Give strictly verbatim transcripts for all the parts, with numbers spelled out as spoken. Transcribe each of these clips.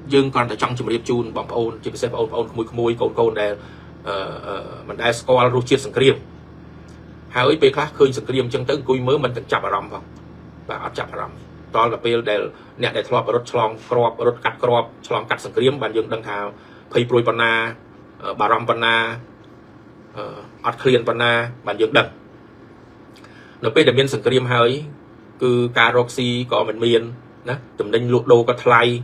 dương còn tại trong chùm riệp chun bỏng ôn chỉ sẽ ôn ôn mùi mùi cồn cồn để mình đã score rút chiết sừng kriêm hai pe khác khơi sừng kriêm chân tới cùi mới mình từng chập ở rầm không và áp chập ở rầm to là pe để nè để thọp rút chlong crop rút cắt crop chlong cắt sừng kriêm bàn dương đăng thảo phay proi panna bà rầm panna ắt clean panna bàn dương đăng nó pe để miên sừng kriêm hai cứ caroxy có mình miên nè tụm đinh lụt đồ có thay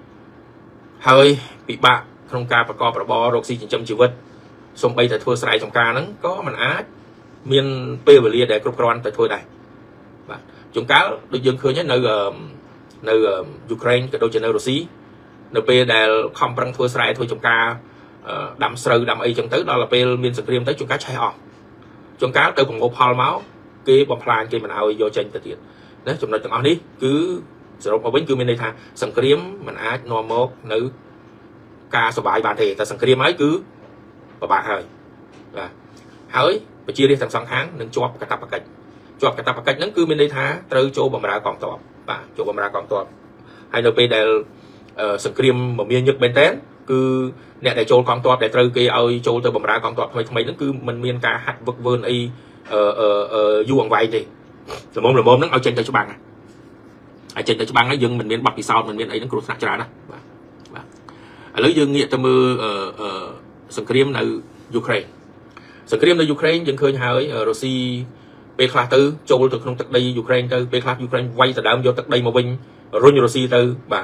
hơi bị bạ không ca và co và bò roxy chỉ chấm chịu vật xong bây giờ thua sai trong ca nắng có mình á miền p và lia để cục ron tại thôi này chúng cá được dân khơi nhất nơi nơi Ukraine cái đôi chân nơi Russia nơi p để không bằng thua sai thôi trong ca đầm sờ đầm ấy trong tới đó là p miền sừng kriêm tới chúng cá chạy ọt chúng cá từ cùng một hòn máu cái bom plan cái mình ao vô tranh tự tiền đấy chúng nói từng ông đi cứ rồi mà vẫn cứ mình đây thà sừng kriêm mình á normal nữ ca số bài bàn thì ta sừng kriêm ấy cứ và bà hơi là hơi và chia đi thành sáu tháng nâng cho cả tập cách cho cả tập cách nâng cứ mình đây thà từ chỗ bầm ra còn tọt và chỗ bầm ra còn tọt hai đôi bên đều sừng kriêm mà miên nhật bên tén cứ nè để chỗ còn tọt để từ kia ơi chỗ từ bầm ra còn tọt mấy mấy nó cứ mình miên ca hạt vực vươn y ờ ờ ờ du hoàng vậy thì rồi môn là môn nó ở trên tay cho bạn ở trên tay cho bạn nó dừng mình miên bọc thì sau mình miên ấy nó cũng sạch ra đó lấy dương nghĩa tâm mưa sừng kriêm ở Ukraine sừng kriêm ở Ukraine dân khơi hai Russia pe khá tư châu từ trong tận đây Ukraine từ pe khá Ukraine quay từ đám vô tận đây mà bình rồi Russia từ và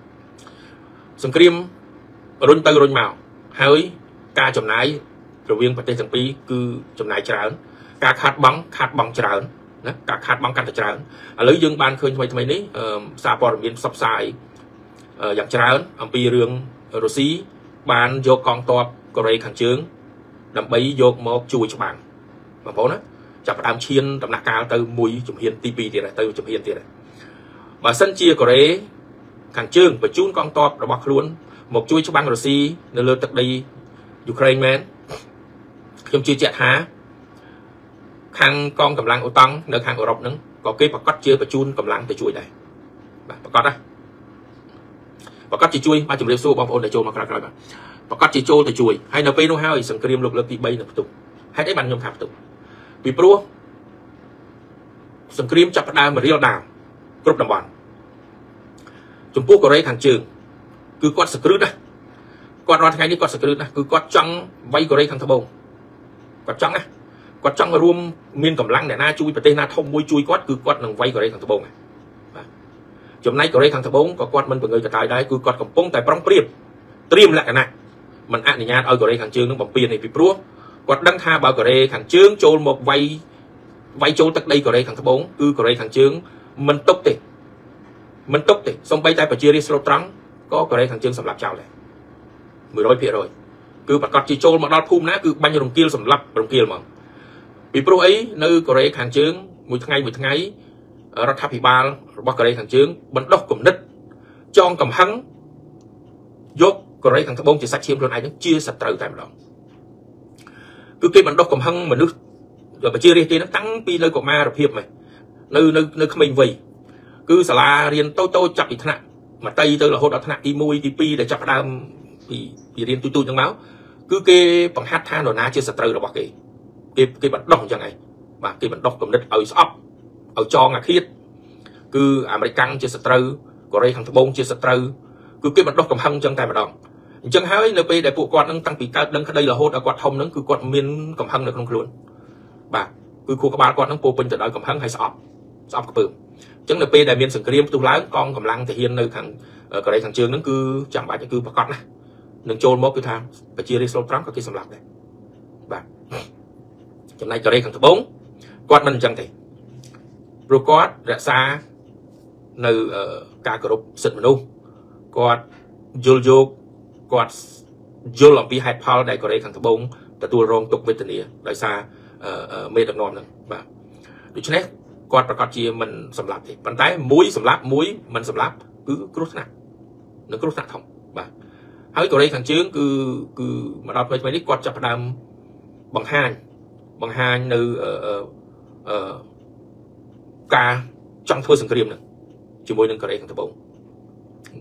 sừng kriêm rồi từ rồi màu hai ca chấm nái rồi viên vật tế sừng pi cứ chấm nái tràn ca khát bóng khát bóng tràn cả khát bóng cắt tràn lấy dương ban khơi mấy mấy ní xa bò miền sắp xài dạng tràn ông pi riêng Russia ban vô con toa Korea kháng trướng đâm bấy vô một chui cho bạn mà phố nó chặt đám chiên đâm nạc cao từ mùi chủng hiền tê pê thì này từ chủng hiền thì này và sân chia Korea kháng trướng và chun con toa là bọc luôn một chui cho bạn Russia nơi lơ tận đây Ukraine men trong chia chẹt há khang con cầm lăng ô tăng nơi khang Europe nứng có cái bọc cắt chia và chun cầm lăng từ chui này bọc cắt á và các chị chui ba chục liều xô bom ôn để trôn mà các bạn và các chị trôn để chui hay là pino hai sừng kriêm lục lực bị bay là tục hay đấy bạn nhom thạp tục bị pro sừng kriêm chặt đa mà riêu đào group đồng bọn Trung Quốc Korea thằng trường cứ quát sực rứt đấy quát ra ngày đi quát sực rứt đấy cứ quát trắng vay Korea thằng thằng bông quát trắng này quát trắng màរួមmiên cầm lăng để na chui và tên na thông môi chui quát cứ quát thằng vay Korea thằng thằng bông này chấm nay Korea thằng thằng bốn có quạt mình của người tại đây cứ quạt cầm bông tại prong priệp triêm lại cái này mình ăn thì nhà ở Korea thằng trương nó bằng tiền này bị pro quạt đăng tha bảo Korea thằng trương trôn một vay vay trôn tất đây Korea thằng thằng bốn cứ Korea thằng trương mình tốc thì mình tốc thì xong bay tay và chia đi slow trắng có Korea thằng trương sầm lạp chào này mười đôi phía rồi cứ bật cọt chỉ trôn mà đo phum ná cứ bao nhiêu đồng kia sầm lạp đồng kia mà bị pro ấy nơi Korea thằng trương mùi ngày mùi ngàyรัฐบาลរបស់កូរ៉េខាងជើងបណ្ដោះគំនិតចងកំហឹងយកកូរ៉េខាងត្បូងជាសាច់ឈាមខ្លួនឯងនឹងជាសត្រូវតែម្ដងគឺគេបណ្ដោះកំហឹងមនុស្សប្រជារាស្ត្រទេតាំងពីនៅកុមារភាពមកនៅនៅនៅក្មេងវ័យគឺសាលារៀនតូចតូចចាប់ពីថ្នាក់មកតៃទៅរហូតដល់ថ្នាក់ទីមួយទីពីរដែលចាប់ផ្ដើមពីពីរៀនទូទូចឹងមកគឺគេបង្ហាត់ថានរណាជាសត្រូវរបស់គេគេគេបណ្ដោះអញ្ចឹងឯងបាទគេបណ្ដោះគំនិតឲ្យស្អប់ឲ្យចងអាឃាតគឺអាមេរិកជាសត្រូវកូរ៉េខាងត្បូងជាសត្រូវគឺគេបណ្ដោះកំហឹងចឹងតែម្ដងអញ្ចឹងហើយនៅពេលដែលពួកគាត់នឹងតាំងពីកើតដឹងក្តីរហូតដល់គាត់ធំហ្នឹងគឺគាត់មានកំហឹងនៅក្នុងខ្លួនបាទគឺខួរក្បាលគាត់ហ្នឹងពោពេញទៅដោយកំហឹងហើយស្អប់ស្អប់ក្ពើមអញ្ចឹងនៅពេលដែលមានសង្គ្រាមផ្ទុះឡើងកងកម្លាំងទាហាននៅខាងកូរ៉េខាងជើងហ្នឹងគឺចាំបាច់គឺប្រកាសណានឹងចូលមកគឺថាប្រជារាស្ត្រស្លូតត្រង់ក៏គេសម្លាប់ដែរបាទចំណែកកូរ៉េខាងត្បូងគាត់មិនអញ្ចឹងទេព្រោះគាត់រក្សានៅការគោរពសិទ្ធិមនុស្សគាត់យល់យោគគាត់យល់អំពីហេតុផលដែលកូរ៉េខាងត្បូងទទួលរងទុក្ខវេទនាដោយសារមេដឹកនាំហ្នឹងបាទដូច្នេះគាត់ប្រកាសជាមិនសម្លាប់ទេប៉ុន្តែមួយសម្លាប់មួយមិនសម្លាប់គឺគ្រោះថ្នាក់នៅគ្រោះថ្នាក់ធំបាទហើយកូរ៉េខាងជើងគឺគឺមកដល់ពេលនេះគាត់ចាប់ផ្ដើមបង្ហាញបង្ហាញនៅអឺអឺការចង់ធ្វើសង្គ្រាមនឹងជាមួយនឹងកូរ៉េខាងត្បូង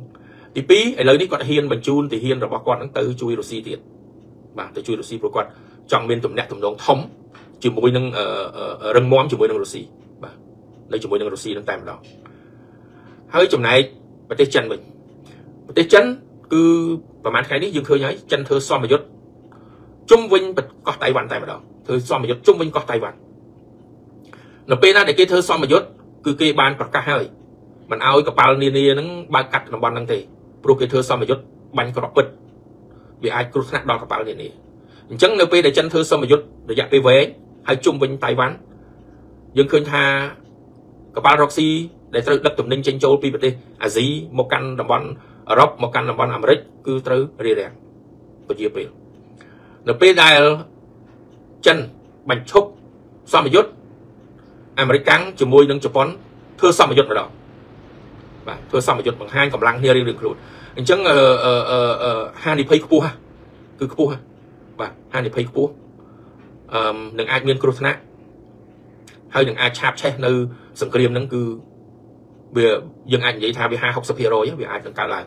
ទីពីរឥឡូវនេះគាត់ហ៊ានបញ្ជូនទាហានរបស់គាត់ហ្នឹងទៅជួយរុស្ស៊ីទៀតបាទទៅជួយរុស្ស៊ីព្រោះគាត់ចង់មានទំនាក់ទំនងធំជាមួយនឹងរឹងមាំជាមួយនឹងរុស្ស៊ីបាទនៅជាមួយនឹងរុស្ស៊ីនឹងតែម្ដងហើយចំណែកប្រទេសចិនវិញប្រទេសចិនគឺប្រហែលថ្ងៃនេះយើងឃើញហើយចិនធ្វើសមយុទ្ធជុំវិញកោះតៃវ៉ាន់តែម្ដងធ្វើសមយុទ្ធជុំវិញកោះតៃវ៉ាន់នៅពេលណាដែលគេធ្វើសមយុទ្ធគឺគេបានប្រកាសហើយមិនឲ្យកប៉ាល់នានាហ្នឹងបើកកាត់តំបន់ហ្នឹងទេព្រោះគេធ្វើសមយុទ្ធបាញ់ក្របពិតវាអាចគ្រោះថ្នាក់ដល់កប៉ាល់នានាអញ្ចឹងនៅពេលដែលចិនធ្វើសមយុទ្ធរយៈពេលវែងហើយជុំវិញតៃវ៉ាន់យើងឃើញថាកប៉ាល់រកស៊ីដែលត្រូវដឹកទំនិញចេញចូលពីប្រទេសអាស៊ីមកកាន់តំបន់អឺរ៉ុបមកកាន់តំបន់អាមេរិកគឺត្រូវរារាំងពជាពេលនៅពេលដែលចិនបញ្ឈប់សមយុទ្ធអាមេរិកកាំងជាមួយនឹងជប៉ុនធ្វើសមយុទ្ធម្ដងបាទធ្វើសមយុទ្ធបង្ហាញកម្លាំងគ្នារៀងៗខ្លួនអញ្ចឹងអឺអឺហានិភ័យខ្ពស់គឺខ្ពស់បាទហានិភ័យខ្ពស់អឺនឹងអាចមានគ្រោះថ្នាក់ហើយនឹងអាចឆាបឆេះនៅសង្គ្រាមហ្នឹងគឺវាយើងអាចនិយាយថាវាห้า หกสิบភាគរយ វាអាចនឹងកើតឡើង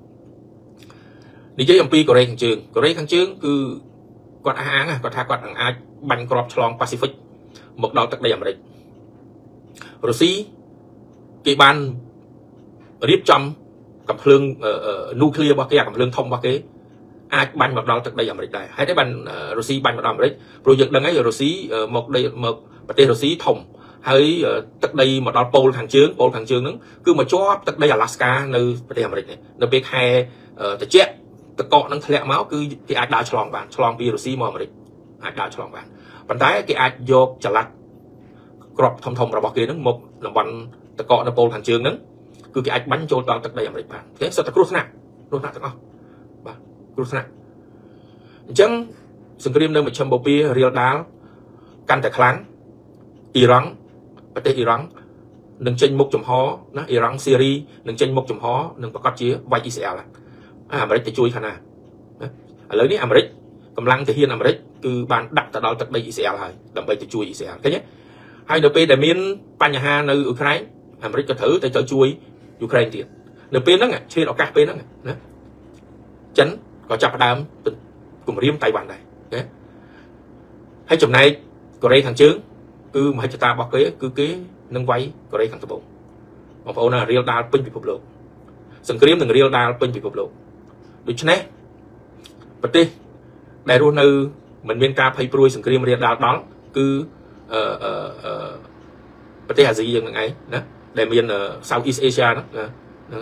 និយាយអំពីកូរ៉េខាងជើងកូរ៉េខាងជើងគឺគាត់អះអាងគាត់ថាគាត់នឹងអាចបាញ់គ្រាប់ឆ្លងប៉ាស៊ីហ្វិកមកដល់ទឹកដីអាមេរិករុស្ស៊ីគេបានរៀបចំកំភ្លើងនូក្លេអ៊ែររបស់គេអាកំភ្លើងធំរបស់គេអាចបាញ់មកដល់ទឹកដីអាមេរិកដែរហើយតែបានរុស្ស៊ីបាញ់មកដល់អាមេរិកព្រោះយើងដឹងហើយរុស្ស៊ីមកដីមកប្រទេសរុស្ស៊ីធំហើយទឹកដីមកដល់ប៉ូលខាងជើងប៉ូលខាងជើងហ្នឹងគឺមកជាប់ទឹកដីអាឡាស្កានៅប្រទេសអាមេរិកនេះនៅពេលខែត្រជាក់ទឹកកកហ្នឹងធ្លាក់មកគឺគេអាចដើរឆ្លងបានឆ្លងពីរុស្ស៊ីមកអាមេរិកអាចដើរឆ្លងបានប៉ុន្តែគេអាចយកចល័តក្របធំធំរបស់គេហ្នឹងមកតំបន់ទឹកកកនៅប៉ូលខាងជើងហ្នឹងគឺគេអាចបាញ់ចូលដល់ទឹកដីអាមេរិកបានគេសិតតែគ្រោះថ្នាក់គ្រោះថ្នាក់ទាំងអស់បាទគ្រោះថ្នាក់អញ្ចឹងសង្គ្រាមនៅមជ្ឈិមបូព៌ារៀលដាលកាន់តែខ្លាំងអ៊ីរ៉ង់ប្រទេសអ៊ីរ៉ង់នឹងចេញមុខចំហណាអ៊ីរ៉ង់សេរីនឹងចេញមុខចំហនឹងប្រកាសជាវាយអ៊ីស្រាអែលអាមេរិកទៅជួយខាងណាឥឡូវនេះអាមេរិកកម្លាំងទាហានអាមេរិកគឺបានដាក់ទៅដល់ទឹកដីអ៊ីស្រាអែលហើយដើម្បីទៅជួយអ៊ីស្រាអែលឃើញទេហើយនៅពេលដែលមានបញ្ហានៅអ៊ុក្រែនអាមេរិកក៏ត្រូវទៅទៅជួយយូក្រែនទៀតនៅពេលហ្នឹងឆ្លៀតឱកាសពេលហ្នឹងណាចិនក៏ចាប់ផ្ដើមគម្រាមតៃវ៉ាន់ដែរណាហើយចំណែកកូរ៉េខាងជើងគឺមហិច្ឆតារបស់គេគឺគេនឹងវាយកូរ៉េខាងត្បូងបងប្អូនណារៀលដាលពេញពិភពលោកសង្គ្រាមនឹងរៀលដាលពេញពិភពលោកដូច្នេះប្រទេសដែលរស់នៅមិនមានការភ័យព្រួយសង្គ្រាមរៀលដាលដល់គឺអឺអឺប្រទេសអាស៊ីយើងនឹងឯងណាដែលមាន South East Asia ហ្នឹងហ្នឹង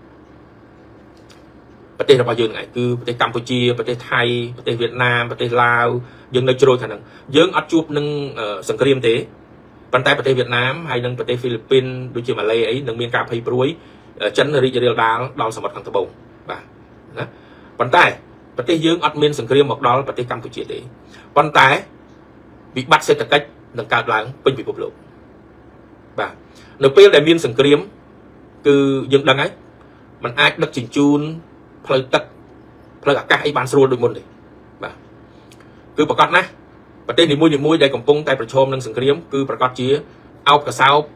ប្រទេសរបស់យើងហ្នឹងឯងគឺប្រទេសកម្ពុជាប្រទេសថៃប្រទេសវៀតណាមប្រទេសឡាវយើងនៅជ្រោយខាងហ្នឹងយើងអត់ជួបនឹងសង្គ្រាមទេប៉ុន្តែប្រទេសវៀតណាមហើយនិងប្រទេសហ្វីលីពីនដូចជាម៉ាឡេអីនឹងមានការភ័យព្រួយចិនរីករាលដាលដល់សមុទ្រខាងត្បូងបាទណាប៉ុន្តែប្រទេសយើងអត់មានសង្គ្រាមមកដល់ប្រទេសកម្ពុជាទេប៉ុន្តែវិបត្តិសេដ្ឋកិច្ចនឹងកើតឡើងពេញពិភពលោកបាទនៅពេលដែលមានសង្គ្រាមគឺយើងដឹងហើយมันអាចដឹកជញ្ជូនផ្លូវទឹកផ្លូវអាកាសអីបានស្រួលដូចមុនទេបាទគឺប្រកាសណាស់ប្រទេសនីមួយៗដែលកំពុងតែប្រឈមនឹងសង្គ្រាមគឺប្រកាសជាអោបកសោប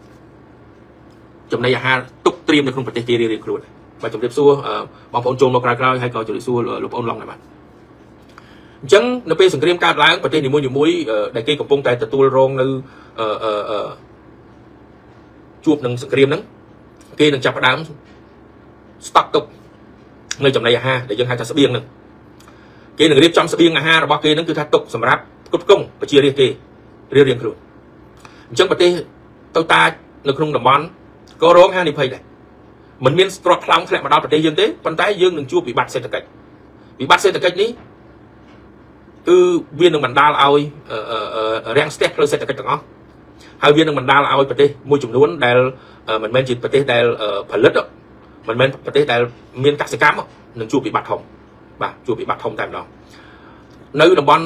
ចំណីអាហារទុកត្រៀមនៅក្នុងប្រទេសគេរៀងៗខ្លួនបាទជម្រាបសួរបងប្អូនចូលមកក្រោយៗហើយក៏ជម្រាបសួរលោកប្អូនឡងដែរបាទអញ្ចឹងនៅពេលសង្គ្រាមកើតឡើងប្រទេសនីមួយៗដែលគេកំពុងតែទទួលរងនៅអឺអឺជួបនឹងសង្គ្រាមហ្នឹងគេនឹងចាប់ផ្ដើមស្តុកទុកនៅចំណីអាហារដែលយើងហៅថាស្បៀងហ្នឹងគេនឹងរៀបចំស្បៀងអាហាររបស់គេហ្នឹងគឺថាទុកសម្រាប់ផ្គត់ផ្គង់ប្រជារាស្ត្រគេរៀងៗខ្លួនអញ្ចឹងប្រទេសតូចតាចនៅក្នុងតំបន់ក៏រងហានិភ័យដែរមិនមានគ្រាប់ខ្លាំងធ្លាក់មកដល់ប្រទេសយើងទេប៉ុន្តែយើងនឹងជួបវិបត្តិសេដ្ឋកិច្ចវិបត្តិសេដ្ឋកិច្ចនេះគឺវានឹងបណ្ដាលឲ្យរាំងស្ទះផ្លូវសេដ្ឋកិច្ចទាំងអស់ហើយវានឹងបណ្ដាលឲ្យប្រទេសមួយចំនួនដែលមិនមែនជាប្រទេសដែលផលិតមិនមែនប្រទេសដែលមានកសិកម្មនឹងជួបវិបត្តិធំបាទជួបវិបត្តិធំតែម្ដងនៅតំបន់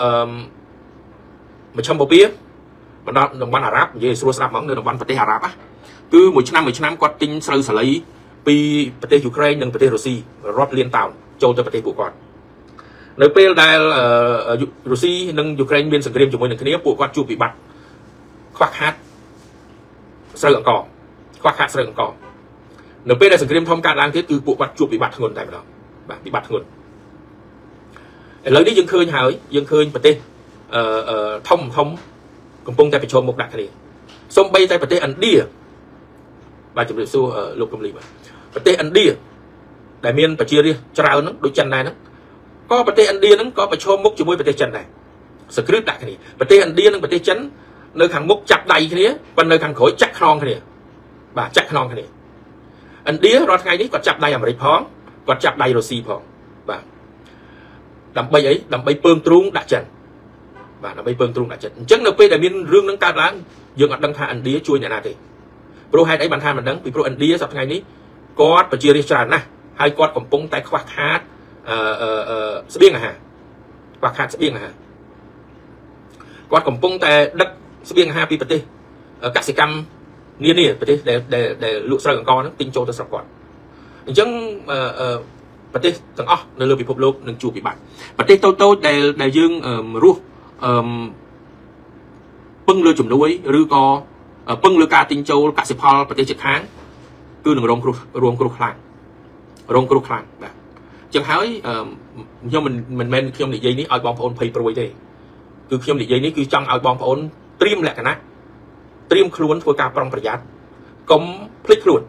មជ្ឈិមបូព៌ាបណ្ដាតំបន់អារ៉ាប់និយាយស្រួលស្ដាប់ហ្មងនៅតំបន់ប្រទេសអារ៉ាប់គឺមួយឆ្នាំមួយឆ្នាំគាត់ទិញស្រូវសាលីពីប្រទេសយូក្រែននិងប្រទេសរុស្ស៊ីរាប់លានតោនចូលទៅប្រទេសពួកគាត់នៅពេលដែលរុស្ស៊ីនិងយូក្រែនមានសង្គ្រាមជាមួយនឹងគ្នាពួកគាត់ជួបវិបត្តិខ្វះខាតស្រូវអង្ករខ្វះខាតស្រូវអង្ករនៅពេលដែលសង្គ្រាមធំកើតឡើងទៀតគឺពួកគាត់ជួបវិបត្តិធ្ងន់តែម្ដងបាទវិបត្តិធ្ងន់ឥឡូវនេះយើងឃើញហើយយើងឃើញប្រទេសអឺធំធំកំពុងតែប្រឈមមុខដាក់គ្នាសូម្បីតែប្រទេសឥណ្ឌាបាទជំរាបសួរលោកកំលីបាទប្រទេសឥណ្ឌាដែលមានប្រជារាស្ត្រច្រើនហ្នឹងដូចចិនដែរហ្នឹងក៏ប្រទេសឥណ្ឌាហ្នឹងក៏ប្រឈមមុខជាមួយប្រទេសចិនដែរសង្គ្រាមដាក់គ្នាប្រទេសឥណ្ឌានិងប្រទេសចិននៅខាងមុខចាប់ដៃគ្នាប៉ុន្តែនៅខាងក្រោយចាក់ខ្នងគ្នាបាទចាក់ខ្នងគ្នាឥណ្ឌារាល់ថ្ងៃនេះគាត់ចាប់ដៃអាមេរិកផងគាត់ចាប់ដៃរុស្ស៊ីផងបាទដើម្បីអីដើម្បីពើងទ្រូងដាក់ចិនបាទដើម្បីពើងទ្រូងដាក់ចិនអញ្ចឹងនៅពេលដែលមានរឿងហ្នឹងកើតឡើងយើងអត់ដឹងថាឥណ្ឌាជួយអ្នកណាទេព្រោះហេតុអីបានថាមិនដឹងពីព្រោះឥណ្ឌាសប្តាហ៍ថ្ងៃនេះគាត់ប្រជារាស្ត្រច្រើនណាស់ហើយគាត់កំពុងតែខ្វះខាតអឺអឺស្បៀងអាហារខ្វះខាតស្បៀងអាហារគាត់កំពុងតែដឹកស្បៀងអាហារពីប្រទេសកសិកម្មនានាប្រទេសដែលដែលលក់ស្រូវអង្ករហ្នឹងទិញចូលទៅស្រុកគាត់អញ្ចឹងអឺប្រទេសទាំងអស់នៅលើពិភពលោកនឹងជួបវិបត្តិប្រទេសតូចតូចដែលដែលយើងរស់អឺពឹងលើជំនួយឬក៏ពឹងលើការទិញចូលកសិផលប្រទេសជិតខាងគឺនឹងរងគ្រោះរងគ្រោះខ្លាំងរងគ្រោះខ្លាំងបាទអញ្ចឹងហើយខ្ញុំមិនមិនមែនខ្ញុំនិយាយនេះឲ្យបងប្អូនភ័យព្រួយទេគឺខ្ញុំនិយាយនេះគឺចង់ឲ្យបងប្អូនត្រៀមលក្ខណៈត្រៀមខ្លួនធ្វើការប្រុងប្រយ័ត្នកុំភ្លេចខ្លួន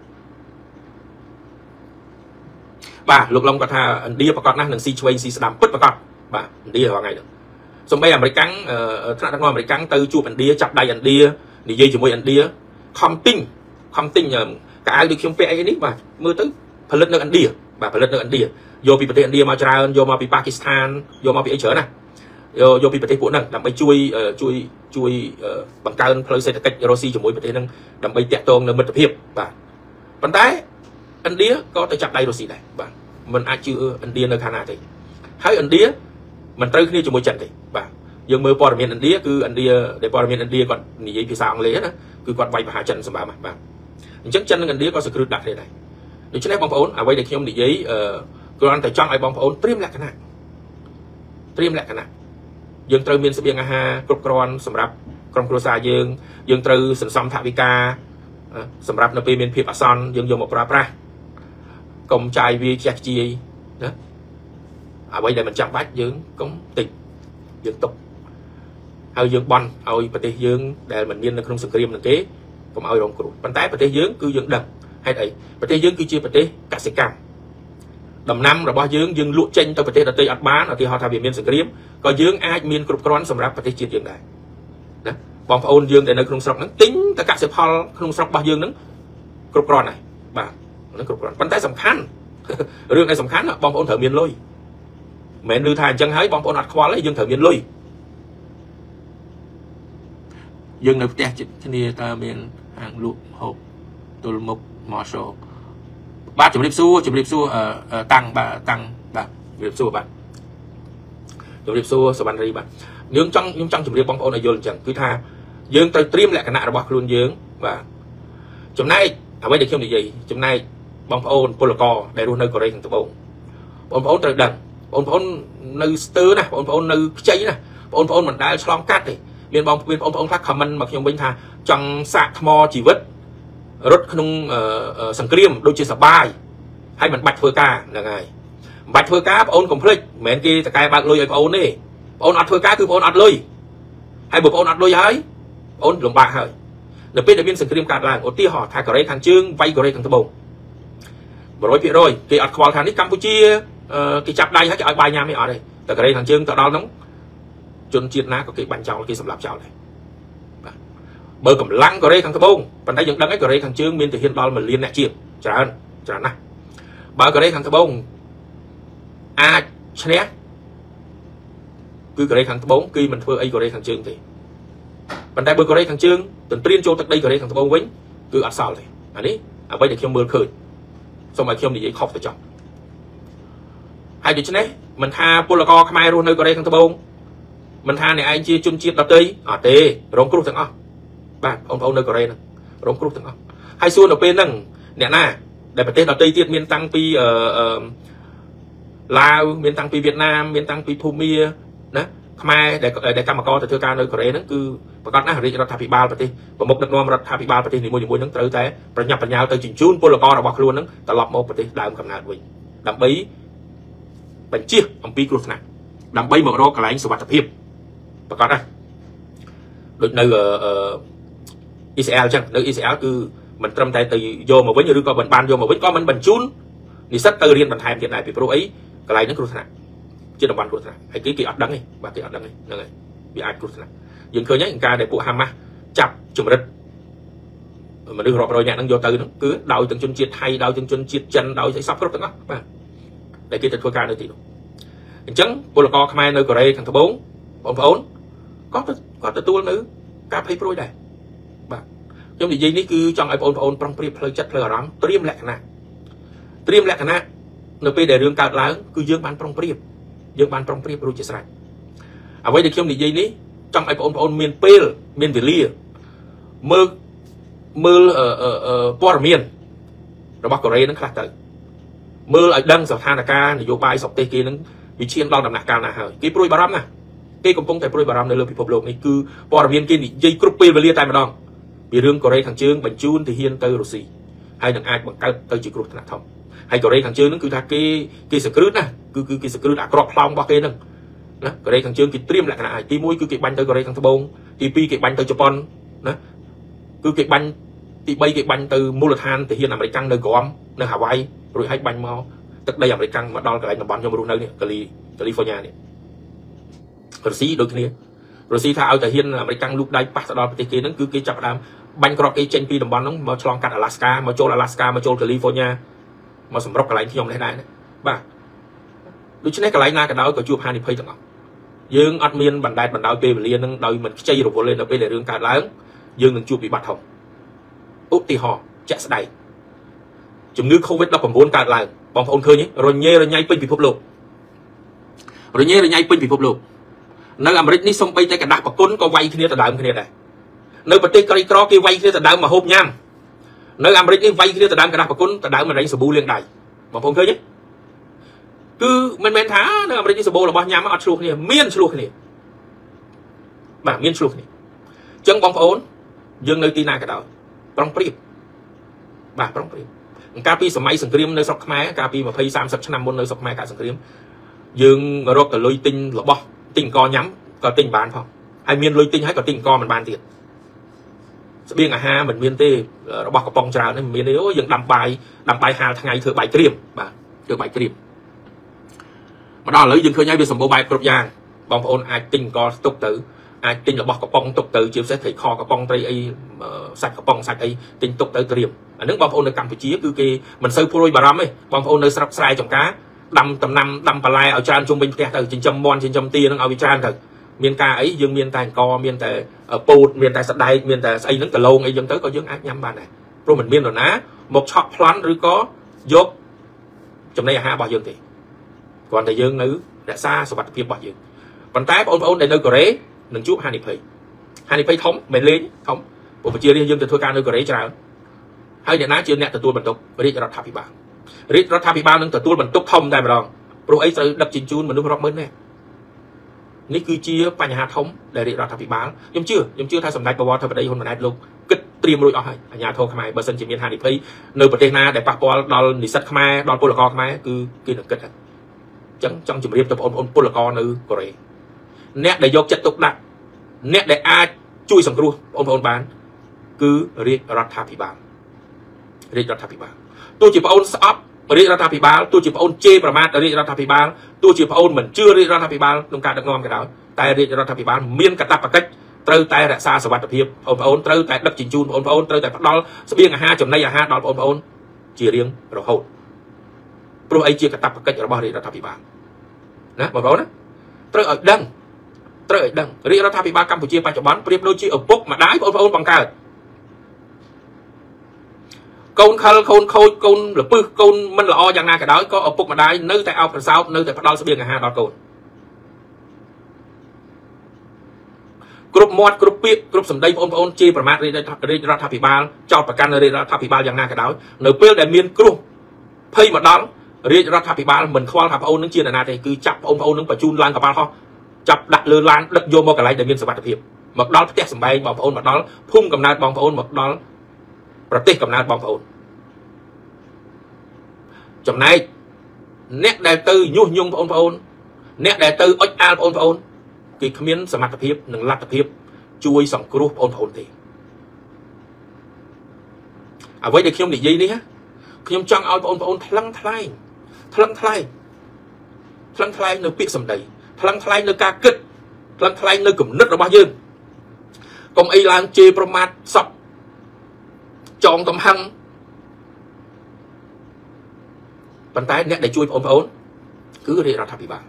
បាទលោកឡុងគាត់ថាឥណ្ឌាប្រកាសណាស់នឹងស៊ីឆ្វេងស៊ីស្ដាំពិតប្រកាសបាទឥណ្ឌារាល់ថ្ងៃហ្នឹងសូម្បីអាមេរិកកាំងថ្នាក់ដឹកនាំអាមេរិកកាំងទៅជួបឥណ្ឌាចាប់ដៃឥណ្ឌានិយាយជាមួយឥណ្ឌាខំទិញខំទិញកៅអៅដូចខ្ញុំពាក់អីនេះបាទមើលទៅផលិតនៅឥណ្ឌាបាទផលិតនៅឥណ្ឌាយកពីប្រទេសឥណ្ឌាមកច្រើនយកមកពីប៉ាគីស្ថានយកមកពីអីច្រើនណាយកយកពីប្រទេសពួកហ្នឹងដើម្បីជួយជួយជួយបង្កើនផ្លូវសេដ្ឋកិច្ចរុស្ស៊ីជាមួយប្រទេសហ្នឹងដើម្បីតាក់ទងនៅមិត្តភាពបាទប៉ុន្តែឥណ្ឌាក៏ទៅចាប់ដៃរុស្ស៊ីដែរបាទមិនអាចជឿឥណ្ឌានៅខាងណាទេហើយឥណ្ឌាមិនត្រូវគ្នាជាមួយចិនទេបាទយើងមើលព័ត៌មានឥណ្ឌាគឺឥណ្ឌាដែលព័ត៌មានឥណ្ឌាគាត់និយាយភាសាអង់គ្លេសណាគឺគាត់វាយប្រហារចិនសម្រាប់បាទអញ្ចឹងចិននិងឥណ្ឌាក៏សង្គ្រោះដាក់គ្នាដែរដូច្នេះបងប្អូនអ្វីដែលខ្ញុំនិយាយគ្រាន់តែចង់ឲ្យបងប្អូនត្រៀមលក្ខណៈត្រៀមលក្ខណៈយើងត្រូវមានស្បៀងអាហារគ្រប់គ្រាន់សម្រាប់ក្រុមគ្រួសារយើងយើងត្រូវសន្សំថវិកាសម្រាប់នៅពេលមានភាពអាសន្នយើងយកមកប្រើប្រាស់កុំចាយវាខ្ជះខ្ជាយណាអ្វីដែលមិនចាំបាច់យើងកុំតិចយើងទុកហើយយើងបន់ឲ្យប្រទេសយើងដែលមិនមាននៅក្នុងសង្គ្រាមនឹងទេកុំឲ្យរងគ្រោះប៉ុន្តែប្រទេសយើងគឺយើងដឹងហេតុអីប្រទេសយើងគឺជាប្រទេសកសិកម្មដំណាំរបស់យើងយើងលក់ចេញទៅប្រទេសដទៃអត់បានឧទាហរណ៍ថាវាមានសង្គ្រាមក៏យើងអាចមានគ្រប់គ្រាន់សម្រាប់ប្រទេសជាតិយើងដែរណាបងប្អូនយើងដែលនៅក្នុងស្រុកហ្នឹងទិញតែកសិផលក្នុងស្រុករបស់យើងហ្នឹងគ្រប់គ្រាន់ហើយបាទហ្នឹងគ្រប់គ្រាន់ប៉ុន្តែសំខាន់រឿងដែលសំខាន់បងប្អូនត្រូវមានលុយមិនមែនឮថាអញ្ចឹងហើយបងប្អូនអត់ខ្វល់ទេយើងត្រូវមានលុយយើងនៅផ្ទះជិតគ្នាតើមានហាងលក់ហូបទល់មុខម៉ូសូបាទជំរាបសួរជំរាបសួរតាំងបាទតាំងបាទជំរាបសួរបាទជំរាបសួរសវណ្ណរីបាទយើងចង់ខ្ញុំចង់ជម្រាបបងប្អូនឲ្យយល់អញ្ចឹងគឺថាយើងត្រូវត្រៀមលក្ខណៈរបស់ខ្លួនយើងបាទចំណែកអ្វីដែលខ្ញុំនិយាយចំណែកបងប្អូនពលករដែលរស់នៅកូរ៉េខាងត្បូងបងប្អូនត្រូវដឹងបងប្អូននៅស្ទើរណាបងប្អូននៅខ្ចីណាបងប្អូនមិនដែលឆ្លងកាត់ទេមានបងប្អូនបងប្អូនខ្លះ comment មកខ្ញុំវិញថាចង់សាកថ្មជីវិតរត់ក្នុងសង្គ្រាមដូចជាសបាយហើយមិនបាច់ធ្វើការហ្នឹងហើយមិនបាច់ធ្វើការបងប្អូនកុំភ្លេចមិនមែនគេតកែបើកលុយឲ្យបងប្អូនទេបងប្អូនអត់ធ្វើការគឺបងប្អូនអត់លុយហើយបើបងប្អូនអត់លុយហើយបងប្អូនលំបាកហើយនៅពេលដែលមានសង្គ្រាមកើតឡើងឧទាហរណ៍ថាកូរ៉េខាងជើងវាយកូរ៉េខាងត្បូង một trăm phần trăm គេអត់ខ្វល់ថានេះកម្ពុជាគេចាប់ដៃហើយគេឲ្យបាយញ៉ាំនេះអត់ទេតែកូរ៉េខាងជើងទៅដល់ហ្នឹងជនជាតិណាក៏គេបាញ់ចោលគេសម្លាប់ចោលដែរបាទបើកម្លាំងកូរ៉េខាងត្បូងប៉ុន្តែយើងដឹងហើយកូរ៉េខាងជើងមានទាហានដល់មួយលានអ្នកជាតិច្រើនច្រើនណាស់បើកូរ៉េខាងត្បូងអាចឈ្នះគឺកូរ៉េខាងត្បូងគឺមិនធ្វើអីកូរ៉េខាងជើងទេប៉ុន្តែបើកូរ៉េខាងជើងទន្ទ្រានចូលទឹកដីកូរ៉េខាងត្បូងវិញគឺអត់សល់ទេអានេះអ្វីដែលខ្ញុំមើលឃើញសូមឲ្យខ្ញុំនិយាយខុសទៅចោះហើយដូច្នេះមិនថាពលករខ្មែររស់នៅកូរ៉េខាងត្បូងមិនថាអ្នកឯងជាជនជាតិដទៃអត់ទេរងគ្រោះទាំងអស់បាទបងប្អូននៅកូរ៉េហ្នឹងរងគ្រោះទាំងអស់ហើយសួរនៅពេលហ្នឹងអ្នកណាដែលប្រទេសដទៃទៀតមានតាំងពីអឺឡាវមានតាំងពីវៀតណាមមានតាំងពីភូមាណាខ្មែរដែលកម្មករទៅធ្វើការនៅកូរ៉េហ្នឹងគឺប្រកាសណាស់រាជរដ្ឋាភិបាលប្រទេសប្រមុខដឹកនាំរដ្ឋាភិបាលប្រទេសនីមួយៗហ្នឹងត្រូវតែប្រញាប់ប្រញាល់ទៅជញ្ជូនពលកររបស់ខ្លួនហ្នឹងត្រឡប់មកប្រទេសដើមកំណើតវិញដើម្បីបញ្ជៀសអំពីគ្រោះថ្នាក់ដើម្បីមករកកន្លែងសុវត្ថិភាពប្រកាសណាដូចនៅអឺអ៊ីស្រាអែលអញ្ចឹងនៅអ៊ីស្រាអែលគឺមិនត្រឹមតែទៅយកមកវិញឬក៏មិនបានយកមកវិញក៏មិនបញ្ជូននិស្សិតទៅរៀនបន្ថែមទៀតដែរពីព្រោះអីកន្លែងហ្នឹងគ្រោះថ្នាក់ជាតំបន់គ្រោះថ្នាក់ហើយគេគេអត់ដឹងទេបាទគេអត់ដឹងទេហ្នឹងហើយវាអាចគ្រោះថ្នាក់យើងឃើញហើយការដែលពួកហាម៉ាស់ចាប់ជំរិតមនុស្សរាប់រយនាក់ហ្នឹងយកទៅហ្នឹងគឺដោយទាំងជនជាតិថៃដោយទាំងជនជាតិចិនដោយស្អីសពគ្រប់ទាំងអស់បាទដែលគេទៅធ្វើការនៅទីនោះអញ្ចឹងពលករខ្មែរនៅកូរ៉េខាងត្បូងបងប្អូនក៏គាត់ទទួលនៅការភ័យព្រួយដែរបាទខ្ញុំនិយាយនេះគឺចង់ឲ្យបងប្អូនប្រុងប្រៀបផ្លូវចិត្តផ្លូវអារម្មណ៍ត្រៀមលក្ខណៈត្រៀមលក្ខណៈនៅពេលដែលរឿងកើតឡើងគឺយើងបានប្រុងប្រៀបយើងបានប្រុងប្រៀបរួចជាស្រេចអ្វីដែលខ្ញុំនិយាយនេះចង់ឲ្យបងប្អូនមានពេលមានវេលាមើលមើលព័ត៌មានរបស់កូរ៉េនឹងខ្លះទៅមើលឲ្យដឹងស្ថានភាពនយោបាយស្រុកទេសគេនឹងវាឈានដល់ដំណាក់កាលណាហើយគេព្រួយបារម្ភណាស់គេកំពុងតែព្រួយបារម្ភនៅលើពិភពលោកនេះគឺព័ត៌មានគេនិយាយគ្រប់ពេលវេលាតែម្ដងពីរឿងកូរ៉េខាងជើងបញ្ជូនទាហានទៅរុស្ស៊ីហើយនឹងអាចបង្កើតទៅជាគ្រោះថ្នាក់ធំហើយកូរ៉េខាងជើងហ្នឹងគឺថាគេគេសង្គ្រឹតណាគឺគឺគេសង្គ្រឹតអាក្រក់ផ្លោងរបស់គេហ្នឹងណាកូរ៉េខាងជើងគេត្រៀមលក្ខណៈហើយទីមួយគឺគេបាញ់ទៅកូរ៉េខាងត្បូងទីពីរគេបាញ់ទៅជប៉ុនណាគឺគេបាញ់ទីបីគេបាញ់ទៅមូលដ្ឋានទាហានអាមេរិកនៅក្រមនៅហាវ៉ៃរួចហើយបាញ់មកទឹកដីអាមេរិកមកដល់កន្លែងតំបន់ខ្ញុំរស់នៅនេះកាលីកាលីហ្វ័រញ៉ានេះរុស្ស៊ីដូចគ្នារុស្ស៊ីថាឲ្យទាហានអាមេរិកលូកដៃប៉ះទៅដល់ប្រទេសគេហ្នឹងគឺគេចាប់ផ្ដើមបាញ់ក្រកគេចេញពីតំបន់ហ្នឹងមកឆ្លងកាត់អាឡាស្កាមកចូលអាឡាស្កាមកចូលកាលីហ្វ័រញ៉ាមកសម្រុកកន្លែងខ្ញុំនេះដែរបាទដូច្នេះកន្លែងណាក៏ដោយក៏ជួបហានិភ័យទាំងអស់យើងអត់មានបណ្ដែតបណ្ដោយពេលវេលានឹងដោយមិនខ្ចីរវល់ទេនៅពេលដែលរឿងកើតឡើងយើងនឹងជួបវិបត្តិធំឧទាហរណ៍ជាក់ស្ដែងជំងឺ Covid ដប់ប្រាំបួន កើតឡើងបងប្អូនឃើញទេរញ៉េរញ៉ៃពេញពិភពលោករញ៉េរញ៉ៃពេញពិភពលោកនៅអាមេរិកនេះសំបីតែកណ្ដាស់ប្រគុណក៏វាយគ្នាទៅដើមគ្នាដែរនៅប្រទេសក្រីក្រគេវាយគ្នាទៅដើមមកហូបញ៉ាំនៅអាមេរិកនេះវាយគ្នាទៅដើមកណ្ដាស់ប្រគុណទៅដើមមរែងសាប៊ូលាងដៃបងប្អូនឃើញទេគឺមិនមែនថានៅអាមេរិកនេះសាប៊ូរបស់ញ៉ាំអត់ឆ្លោះគ្នាមានឆ្លោះគ្នាបាទមានឆ្លោះគ្នាអញ្ចឹងបងប្អូនយើងនៅទីណាក៏ដោយប្រុងប្រៀបបាទប្រុងប្រៀបកាលពីសម័យសង្គ្រាមនៅស្រុកខ្មែរកាលពីยี่สิบ 30ឆ្នាំមុននៅស្រុកខ្មែរកាលសង្គ្រាមយើងរកកលុយទិញរបស់ទិញអង្គញ៉ាំក៏ទិញបានផងហើយមានលុយទិញហើយក៏ទិញអង្គមិនបានទៀតស្បៀងអាហារមិនមានទេរបស់កំប៉ុងច្រើននេះមិនមានទេអូយើងដាំបាយដាំបាយហាលថ្ងៃធ្វើបាយក្រៀមបាទធ្វើបាយក្រៀមមកដល់ឥឡូវយើងឃើញហើយវាសម្បូរបែបគ្រប់យ៉ាងបងប្អូនអាចទិញអង្គស្ទុកទៅអាចទិញរបស់កំប៉ុងទុកទៅជាពិសេសត្រីខកំប៉ុងត្រីអីសាច់កំប៉ុងសាច់អីទិញទុកទៅត្រៀមអានឹងបងប្អូននៅកម្ពុជាគឺគេមិនសូវព្រួយបារម្ភទេបងប្អូននៅស្រុកស្រែចំការដាំដំណាំដាំបន្លែឲ្យច្រើនជុំវិញផ្ទះទៅចិញ្ចឹមមាន់ចិញ្ចឹមទានឹងឲ្យវាច្រើនទៅមានការអីយើងមានតែអង្គមានតែពោតមានតែសដែកមានតែស្អីហ្នឹងដលងអីចឹងទៅក៏យើងអាចញ៉ាំបានដែរព្រោះមិនមាននរណាមកឆក់ប្លន់ឬក៏យកចំណីអាហាររបស់យើងទេគ្រាន់តែយើងនៅរក្សាសុវត្ថិភាពរបស់យើងប៉ុន្តែបងប្អូនដែលនៅកូរ៉េនឹងជួបហានិភ័យហានិភ័យធំមិនលេងធំព្រោះប្រជារាស្ត្រយើងទៅធ្វើការនៅកូរ៉េច្រើនហើយអ្នកណាជាអ្នកទទួលបន្ទុករាជរដ្ឋាភិបាលរាជរដ្ឋាភិបាលនឹងទទួលបន្ទុកធំតែម្ដងព្រោះអីត្រូវដឹកជញ្ជូនមនុស្សរាប់ម៉ឺននាក់នេះគឺជាបញ្ហាធំដែលរាជរដ្ឋាភិបាលខ្ញុំជឿខ្ញុំជឿថាសម្ដេចបវរធិបតីហ៊ុនម៉ាណែតលោកគិតត្រៀមរួចអស់ហើយអាជ្ញាធរខ្មែរបើសិនជាមានហានិភ័យនៅប្រទេសណាដែលប៉ះពាល់ដល់និស្សិតខ្មែរដល់ពលករខ្មែរគឺគេនឹងគិតហើយអញ្ចឹងចង់ជម្រាបទៅបងប្អូនពលករនៅកូរ៉េអ្នកដែលយកចិត្តទុកដាក់អ្នកដែលអាចជួយសង្គ្រោះបងប្អូនបានគឺរាជរដ្ឋាភិបាលរាជរដ្ឋាភិបាលទោះជាបងប្អូនស្អប់រាជរដ្ឋាភិបាលទោះជាបងប្អូនជេរប្រមាថរាជរដ្ឋាភិបាលទោះជាបងប្អូនមិនជឿរាជរដ្ឋាភិបាលក្នុងការដឹកនាំក៏ដោយតែរាជរដ្ឋាភិបាលមានកាតព្វកិច្ចត្រូវតែរក្សាសុវត្ថិភាពបងប្អូនត្រូវតែដឹកជញ្ជូនបងប្អូនត្រូវតែផ្ដល់ស្បៀងអាហារចំណីអាហារដល់បងប្អូនជារៀងរហូតព្រោះអីជាកាតព្វកិច្ចរបស់រាជរដ្ឋាភិបាលណាបងប្អូនណាត្រូវឲ្យដឹងត្រូវឲ្យដឹងរាជរដ្ឋាភិបាលកម្ពុជាបច្ចុប្បន្នប្រៀបដូចជាឪពុកម្ដាយបងប្អូនបង្កើតកូនខលកូនខូចកូនលពឹសកូនមិនល្អយ៉ាងណាក៏ដោយក៏ឪពុកម្ដាយនៅតែអោបប្រសោតនៅតែផ្ដល់ស្បៀងអាហារដល់កូនគ្រប់មាត់គ្រប់ពាក្យគ្រប់សម្ដីបងប្អូនជេរប្រមាថរាជរដ្ឋាភិបាលចោទប្រកាន់រាជរដ្ឋាភិបាលយ៉ាងណាក៏ដោយនៅពេលដែលមានគ្រោះភ័យមកដល់រាជរដ្ឋាភិបាលមិនខ្វល់ថាបងប្អូននឹងជាអ្នកណាទេគឺចាប់បងប្អូននឹងបញ្ជូនឡើងកប៉ាល់ហោះ chập đặt lừa lan đất vô một cái lại để miên sập bạc thiệp mặc đó test sầm bay bong ôn mặc đó phun cầm nát bong ôn mặc đóประเทศ cầm nát bong ôn chấm này nét đại tư nhu nhung bong ôn nét đại tư oi al bong ôn kỳ miên sập bạc thiệp nâng lạt thiệp chui sòng group bong ôn thì à với để khiêm để gì đi á khiêm chăng ao bong ôn thăng thay thăng thay thăng thay nơi biết sầm đầy thăng thay nơi ca kích thăng thay nơi cụm nứt ở bao nhiêu công y lan chê promat sập chọn tầm hăng bàn tay nét để chui ôn ôn cứ đi ra tháp bị bàn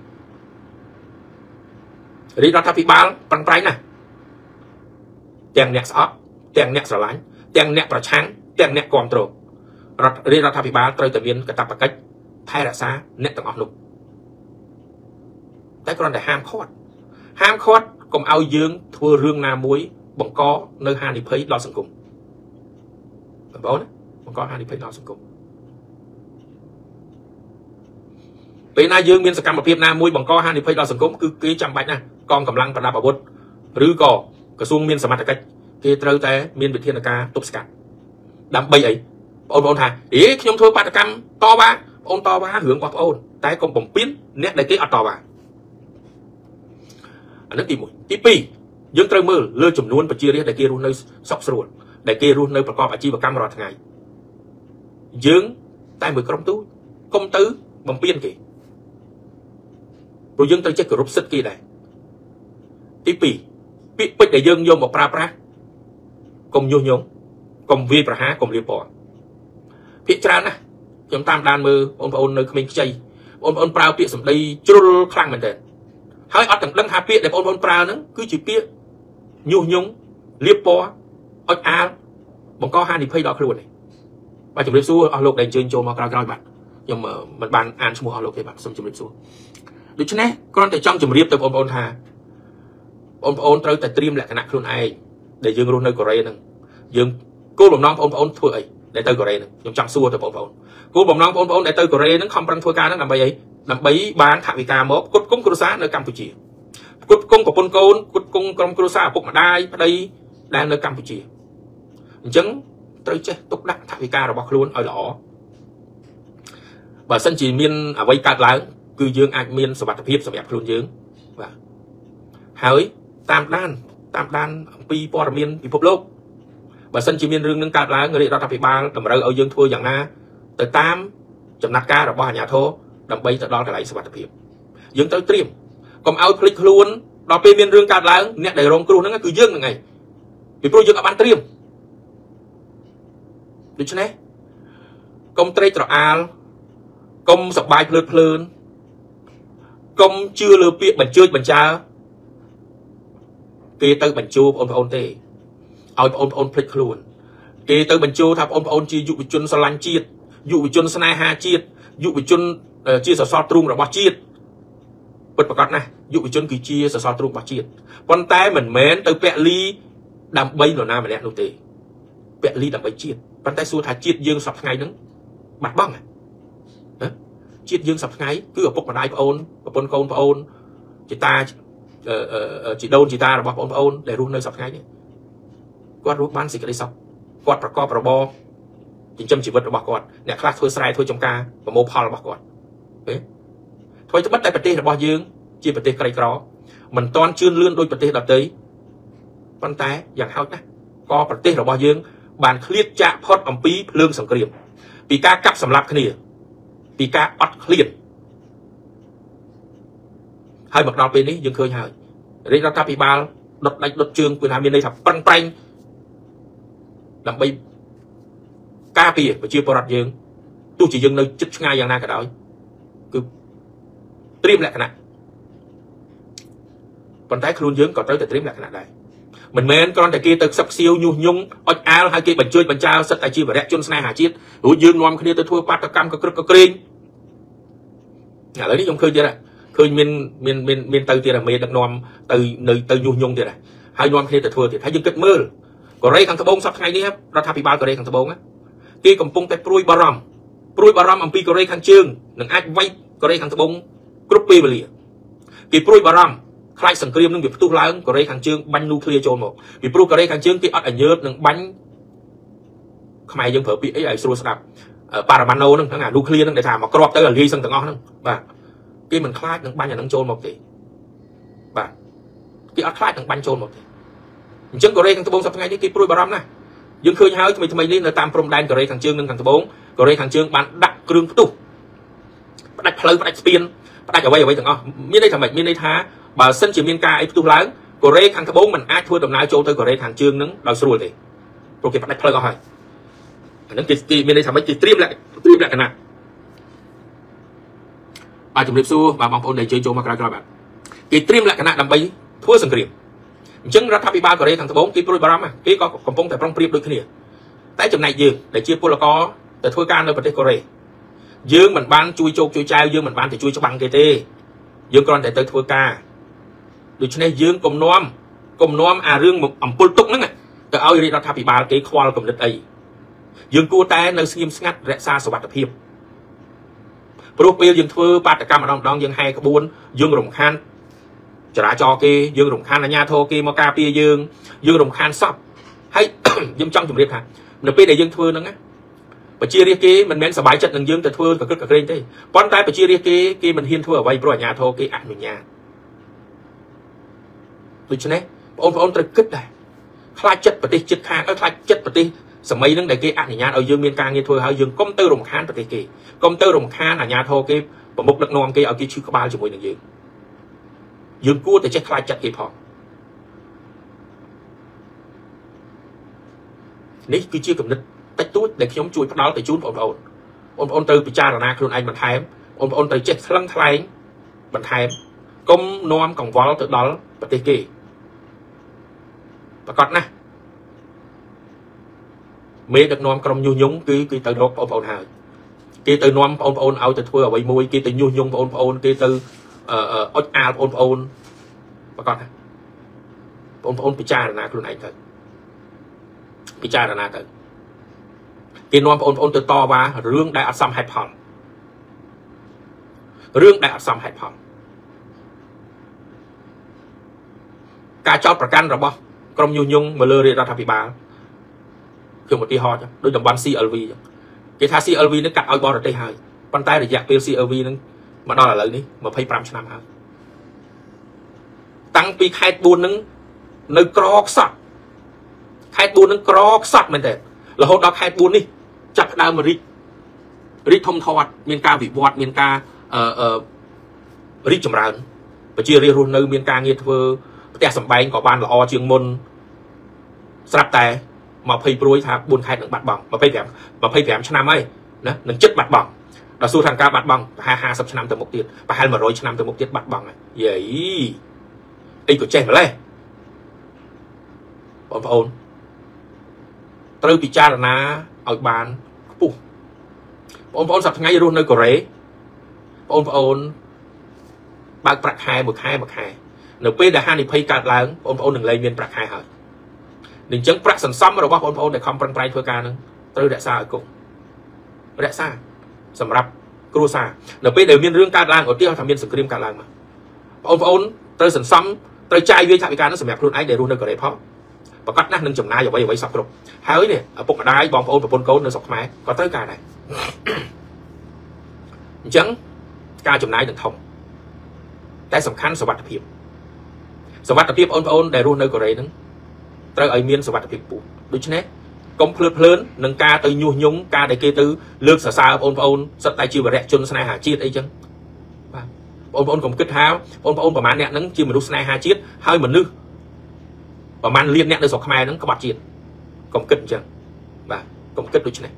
đi ra tháp bị bàn bàn tay nè tiền nét sọt tiền nét sờ lánh tiền nét bờ trắng tiền nét control đi ra tháp bị bàn tới từ miền cái tập bạc cách thay ra xa nét tầng áp lụcแต่ก่อนแต่ห้ามคอดห้ามคอดกลมเอาเยื้องทั่วเรื่องนามุ้ยบังกอเนื้อหานิเพย์รอสังคมแบบบอกนะบังกอหานิเพย์รอสังคมเป็นนายเยื้องมีสกรรมประเภทนามุ้ยบังกอหานิเพย์รอสังคมคือคือจำไว้นะกองกำลังประดับอาวุธหรือก่อกระทรวงมีสมรรถกิจที่เติร์แต่มีวิทยาการตุบสกัดดำใบไอ้โอนโอนหาเอ๊ะขยมทัวร์ปฏิกรรมต่อว่าโอนต่อว่าเหืองกว่าโอนแต่กรมผมปิ้นเนี่ยได้เกี่ยต่อว่าอันนั้นตีมุ้ยตีปียังเติมมือเลือดจำนวนปัจจัยเรียกได้เกี่ยรุ่นในซอกส่วนได้เกี่ยรุ่นในประกอบอาชีพกรรมรอทั้งไงยังแต่มือกรมตู้กรมตื้อบำเพ็ญกี่เรายังต้องเช็คกรุบสิทธิ์กี่ได้ตีปีปีปิดได้ยังโยมบอกปราปรากรมโยงโยงกรมวีประหากรมเรียบปอพิจารณาจำตามด้านมือองค์พระองค์ในขมิ้นใจองค์พระองค์ปราเปียสมดีจุลคลั่งเหมือนเดิมให้อัดตั้งดังหาเปียแต่องค์พระองค์ปรานั้นคือจีเปียโยงโยงเรียบปออัดอาบังก็ห้านิเพย์ดอกครุนไปจุดเรียบสู้เอาโลกแดงเชิญโจมากราวกราวบัดยังมันบานอ่านชั่วโมงเอาโลกเลยบัดสมจุดเรียบสู้ดูชนะก่อนแต่จ้องจุดเรียบแต่องค์พระองค์ทาองค์พระองค์เติร์แต่เตรียมแหละขณะครุนไอเดี๋ยวยังรุ่นในกอเรนึงยังกู้หลวงน้ององค์พระองค์ถ้วยในเตอร์กอเรนึงยังจังสู้แต่องค์พระองค์กู้หลวงน้ององค์พระองค์ในเตอร์กอเรนึงคำประทัวการนั้นนำไปนำไปบานถาวิกามบกุดกุ้งกรุษาในกัมพูชีกุดกุ้งกับปนโกนกุดกุ้งกรมกรุษาพวกมาได้พอดีได้ในกัมพูชีจังเตอร์เจตุกดักถาวิการเราบอกครุนเอาหล่อบ่สันจีมีนเอาไว้การล้างคือยืงอาจมีนสวัสดิภาพสมัยครุนยืงว่าหายตามด้านตามด้านปีปอร์มีนปีพบโลกบ่สันจีมีนเรื่องนึงการล้างเงินเราทำไปบ้างแต่เราเอายืงทัวอย่างน่าแต่ตามจำนักการเราบ่หาโทดำไปจะรอแต่ไหลสวัสดิภาพยืงเตอร์เตรียมกรมเอาพลิกครุนเราไปมีนเรื่องการล้างเนี่ยในโรงครูนั่นก็คือยืงยังไงปีโปรยืงอันเตรียมดูชนะกรมเตรตรอาลกรมสบายเพลิดเพลินกรมเชื่อเลือเปียบัญชีบัญชาเกย์เตอร์บัญชีองค์พระองค์เตะเอาองค์พระองค์พลิกครุนเกย์เตอร์บัญชีทำองค์พระองค์จีอยู่วิจุนสลันจีดอยู่วิจุนสนายฮาจีดอยู่วิจุนจีสสอตรุงระบาจีดเปิดประกาศนะอยู่วิจุนคือจีสสอตรุงระบาจีดปนแต่เหมือนเม้นเตอร์เปะลีดำใบหน่อหน้ามาแล้วนู่นเตะเปะลีดำใบจีดปนแต่สู้ถ่ายจีดยืงสับไงนึงบัดบ้างอ่ะจีดยืงสับไงคือเอาปกมาได้พระองค์พระปนโกนพระองค์จีตาเอ่อเอ่อจีโดนจีตาระบาพระองค์ได้รู้ในสับไงเนี่ยกอดรู้บ้านสิกระดิสับกอดประกอบประบอจิงจำชีวิตระบากอดเนี่ยคลาสทัวร์สไลด์ทัวร์จงกาประโมพอลระบากอดเอ๊ะทว่าจะบัดได้ประเทศระบายืงจีประเทศไกลกรอมันตอนชื่นเลื่อนโดยประเทศดับเตยปันแต่อย่างเฮานะก็ประเทศระบายืงบานเคลียดจะพอดอัมปีเรื่องสังเกตปีกากับสำหรับขณีปีกาอัดเคลียดให้บักดาวเป็นนี้ยังเคยหายเรียกรัฐพิบาลดดได้ดดเชิงปืนหามีในถับปังปังลำไปกาปีไปเชื่อปรัดยืงตู้chỉ dừng nơi chích ngayอย่างนั้นก็ได้คือเตรียมแหละขนาดปัญหาครูยืงก็tớiแต่เตรียมแหละขนาดได้เหมือนเมนก่อนแต่กี้ตึกสับซิวยุ่งยุ่งอดอาลให้กี้บรรจุบรรจาสัตย์ไอจีบแรกจนสนายหาจีดหูยืงนอมคดีตัวทั่วปัตตกรรมก็กรึกก็เกรงอะไรนี่ยังเคยเจอละเคยมีมีมีมีตือเจอละมีดักนอมตือในตือยุ่งยุ่งเจอละให้นอมคดีตัวทั่วเจอให้ยืงเกิดมือก็เร่ขังตะบงสับไงนี่ครับรัฐพิบาลก็เร่ขังตะบงนะกี้กำปงแต่ปลุยบารมปลุยบารมอัมพีก็เร่ขังเชิงหนึ่งไอ้ไว้ก็เร่ขังตะบงกรุ๊ปปีเบลีกี้ปลุยบารมคខ្លាចសង្គ្រាមនឹងវាផ្ទុះឡើងកូរ៉េខាងជើងបាញ់នូក្លៀចូលមកពីព្រោះកូរ៉េខាងជើងគេអត់ឲ្យញើតនឹងបាញ់ខ្មែរយើងប្រើពាក្យអីឲ្យស្រួលស្ដាប់ប៉ារ៉ាម៉ាណូហ្នឹងអានូក្លៀហ្នឹងដែលថាមកគ្រាប់ទៅឲ្យលាយសឹងទាំងអស់ហ្នឹងបាទគេមិនខ្លាចនឹងបាញ់អាហ្នឹងចូលមកទេបាទគេអត់ខ្លាចនឹងបាញ់ចូលមកទេអញ្ចឹងកូរ៉េខាងត្បូងសប្តាហ៍ថ្ងៃនេះគេព្រួយបារម្ភណាស់យើងឃើញហើយថ្មីថ្មីនេះនៅតាមព្រំដែនកូរ៉េខាងជើងនិងខាងត្បូងកូរ៉េខាងជើងបានដាក់គ្រឿងផ្ទុះផ្ដាច់ផ្លូវផ្ដាច់ស្ពានផ្ដាច់អ្វីអ្វីទាំងអស់មានន័យថាម៉េចមានន័យថាបើសិនជាមានការអីផ្ទុះឡើងកូរ៉េខាងត្បូងមិនអាចធ្វើដំណើរចូលទៅកូរ៉េខាងជើងនឹងដោយស្រួលទេព្រោះគេផ្ដាច់ផ្លូវអស់ហើយអានឹងគេមានន័យថាម៉េចគេត្រៀមលក្ខត្រៀមលក្ខណៈបាទជំរាបសួរបាទបងប្អូនដែលជើញចូលមកក្រោយក្រោយបាទគេត្រៀមលក្ខណៈដើម្បីធ្វើសង្គ្រាមអញ្ចឹងរដ្ឋាភិបាលកូរ៉េខាងត្បូងគេព្រួយបារម្ភគេក៏កំពុងតែប្រុងប្រៀបដូចគ្នាតែចំណែកយើងដែលជាពលករទៅធ្វើការនៅប្រទេសកូរ៉េយើងមិនបានជួយជោគជួយចែវយើងមិនបានទៅជួយច្បាំងគេទេយើងគ្រាន់តែទៅធ្វើការដូច្នេះយើងកុំនាំកុំនាំអារឿងអំពុលទុកហ្នឹងទៅឲ្យរាជរដ្ឋាភិបាលគេខ្វល់គំនិតអីយើងគួរតែនៅស្ងៀមស្ងាត់រក្សាសុវត្ថិភាពព្រោះពេលយើងធ្វើបាតកម្មម្ដងម្ដងយើងហែក្បួនយើងរំខានចរាចរណ៍គេយើងរំខានអាជ្ញាធរគេមកការពារយើងយើងរំខានសពហើយខ្ញុំចង់ជម្រាបថានៅពេលដែលយើងធ្វើហ្នឹងណាប្រជារាស្ត្រគេមិនមែនសប្បាយចិត្តនឹងយើងទៅធ្វើកក្រឹកកក្រែងទេប៉ុន្តែប្រជារាស្ត្រគេគេមិនហ៊ានធ្វើអ្វីព្រោះអាជ្ញាធរគេអនុញ្ញាតដូច្នេះបងប្អូនត្រូវគិតដែរខ្លាចចិត្តប្រទេសជិតខាងឲ្យខ្លាចចិត្តប្រទេសសម័យហ្នឹងដែលគេអនុញ្ញាតឲ្យយើងមានការងារធ្វើហើយយើងកុំទៅរំខានប្រទេសគេកុំទៅរំខានអាជ្ញាធរគេប្រមុខដឹកនាំគេឲ្យគេឈឺក្បាលជាមួយនឹងយើងយើងគួរតែចេះខ្លាចចិត្តគេផងនេះគឺជាគំនិតតិចតួចដែលខ្ញុំជួយផ្ដល់ទៅជូនបងប្អូនបងប្អូនត្រូវពិចារណាខ្លួនឯងបន្ថែមបងប្អូនត្រូវចេះថ្លឹងថ្លែងបន្ថែមកុំនាំកង្វល់ទៅដល់ប្រទេសគេប្រកាសណាស់មេដឹកនាំក្រុមញុះញង់គឺគឺទៅរកបងប្អូនហើយគេទៅនាំបងប្អូនឲ្យទៅធ្វើអ្វីមួយគេទៅញុះញង់បងប្អូនគេទៅអឺអុចអាលបងប្អូនប្រកាសណាបងប្អូនពិចារណាខ្លួនឯងទៅពិចារណាទៅគេនាំបងប្អូនទៅតវ៉ារឿងដែលអត់សមហេតុផលរឿងដែលអត់សមហេតុផលការចោទប្រកាន់របស់ក្រុមញុះញង់មកលើរាជរដ្ឋាភិបាលខ្ញុំឧទាហរណ៍ចឹងដូចតំបន់ C L V ចឹងគេថា C L V នឹងកាត់ឲ្យបរទេសហើយប៉ុន្តែរយៈពេល C L V នឹងមកដល់ឥឡូវនេះยี่สิบห้าឆ្នាំហើយតាំងពីខេត្តបួននឹងនៅក្រខ្សត់ខេត្តបួននឹងក្រខ្សត់មែនទេរហូតដល់ខេត្តបួននេះចាប់ផ្ដើមរីករីកធំធាត់មានការវិវត្តមានការអឺអឺរីកចម្រើនប្រជារាស្ត្ររស់នៅមានការងារធ្វើផ្ទះសម្បែងក៏បានល្អជាងមុនស្រាប់តែยี่สิบព្រួយថាបួនខេត្តនឹងបាត់បង់ยี่สิบห้า ยี่สิบห้าឆ្នាំហើយណានឹងចិត្តបាត់បង់ដល់សួរថាការបាត់បង់ប្រហែលห้าสิบឆ្នាំទៅមុខទៀតប្រហែលone hundredឆ្នាំទៅមុខទៀតបាត់បង់ហើយយេអីក៏ចេះម្លេះបងប្អូនត្រូវពិចារណាឲ្យបានខ្ពស់បងប្អូនសប្តាហ៍ថ្ងៃរស់នៅកូរ៉េបងប្អូនបើកប្រាក់ខែមួយខែមួយខែនៅពេលដែលហានិភ័យកើតឡើងបងប្អូននឹងលែងមានប្រាក់ខែហើយអញ្ចឹងប្រាក់សន្សំរបស់បងប្អូនដែលខំប្រឹងប្រែងធ្វើការនឹងត្រូវរក្សាឲ្យគង់រក្សាសម្រាប់គ្រួសារនៅពេលដែលមានរឿងកើតឡើងឧទាហរណ៍ថាមានសង្គ្រាមកើតឡើងមកបងប្អូនត្រូវសន្សំត្រូវចាយវាយថវិកានឹងសម្រាប់ខ្លួនឯងដែលរស់នៅកូរ៉េផងប្រកាសណាស់នឹងចំណាយអ្វីអ្វីសពគ្រប់ហើយនេះឪពុកម្ដាយបងប្អូនប្រពន្ធកូននៅស្រុកខ្មែរក៏ត្រូវការដែរអញ្ចឹងការចំណាយនឹងធំតែសំខាន់សុវត្ថិភាពសុវត្ថិភាពបងប្អូនដែលរស់នៅកូរ៉េហ្នឹងត្រូវឲ្យមានសុវត្ថិភាពខ្ពស់ដូច្នេះកុំភ្លើតភ្លើននឹងការទៅញុះញង់ការដែលគេទៅលើកសរសើរបងប្អូនសិតតែជាវរៈជនស្នេហាជាតិអីចឹងបាទបងប្អូនកុំគិតថាបងប្អូនប្រហែលអ្នកហ្នឹងជាមនុស្សស្នេហាជាតិហើយមនុស្សប្រហែលលានអ្នកនៅស្រុកខ្មែរហ្នឹងក្បត់ជាតិកុំគិតអញ្ចឹងបាទកុំគិតដូច្នេះ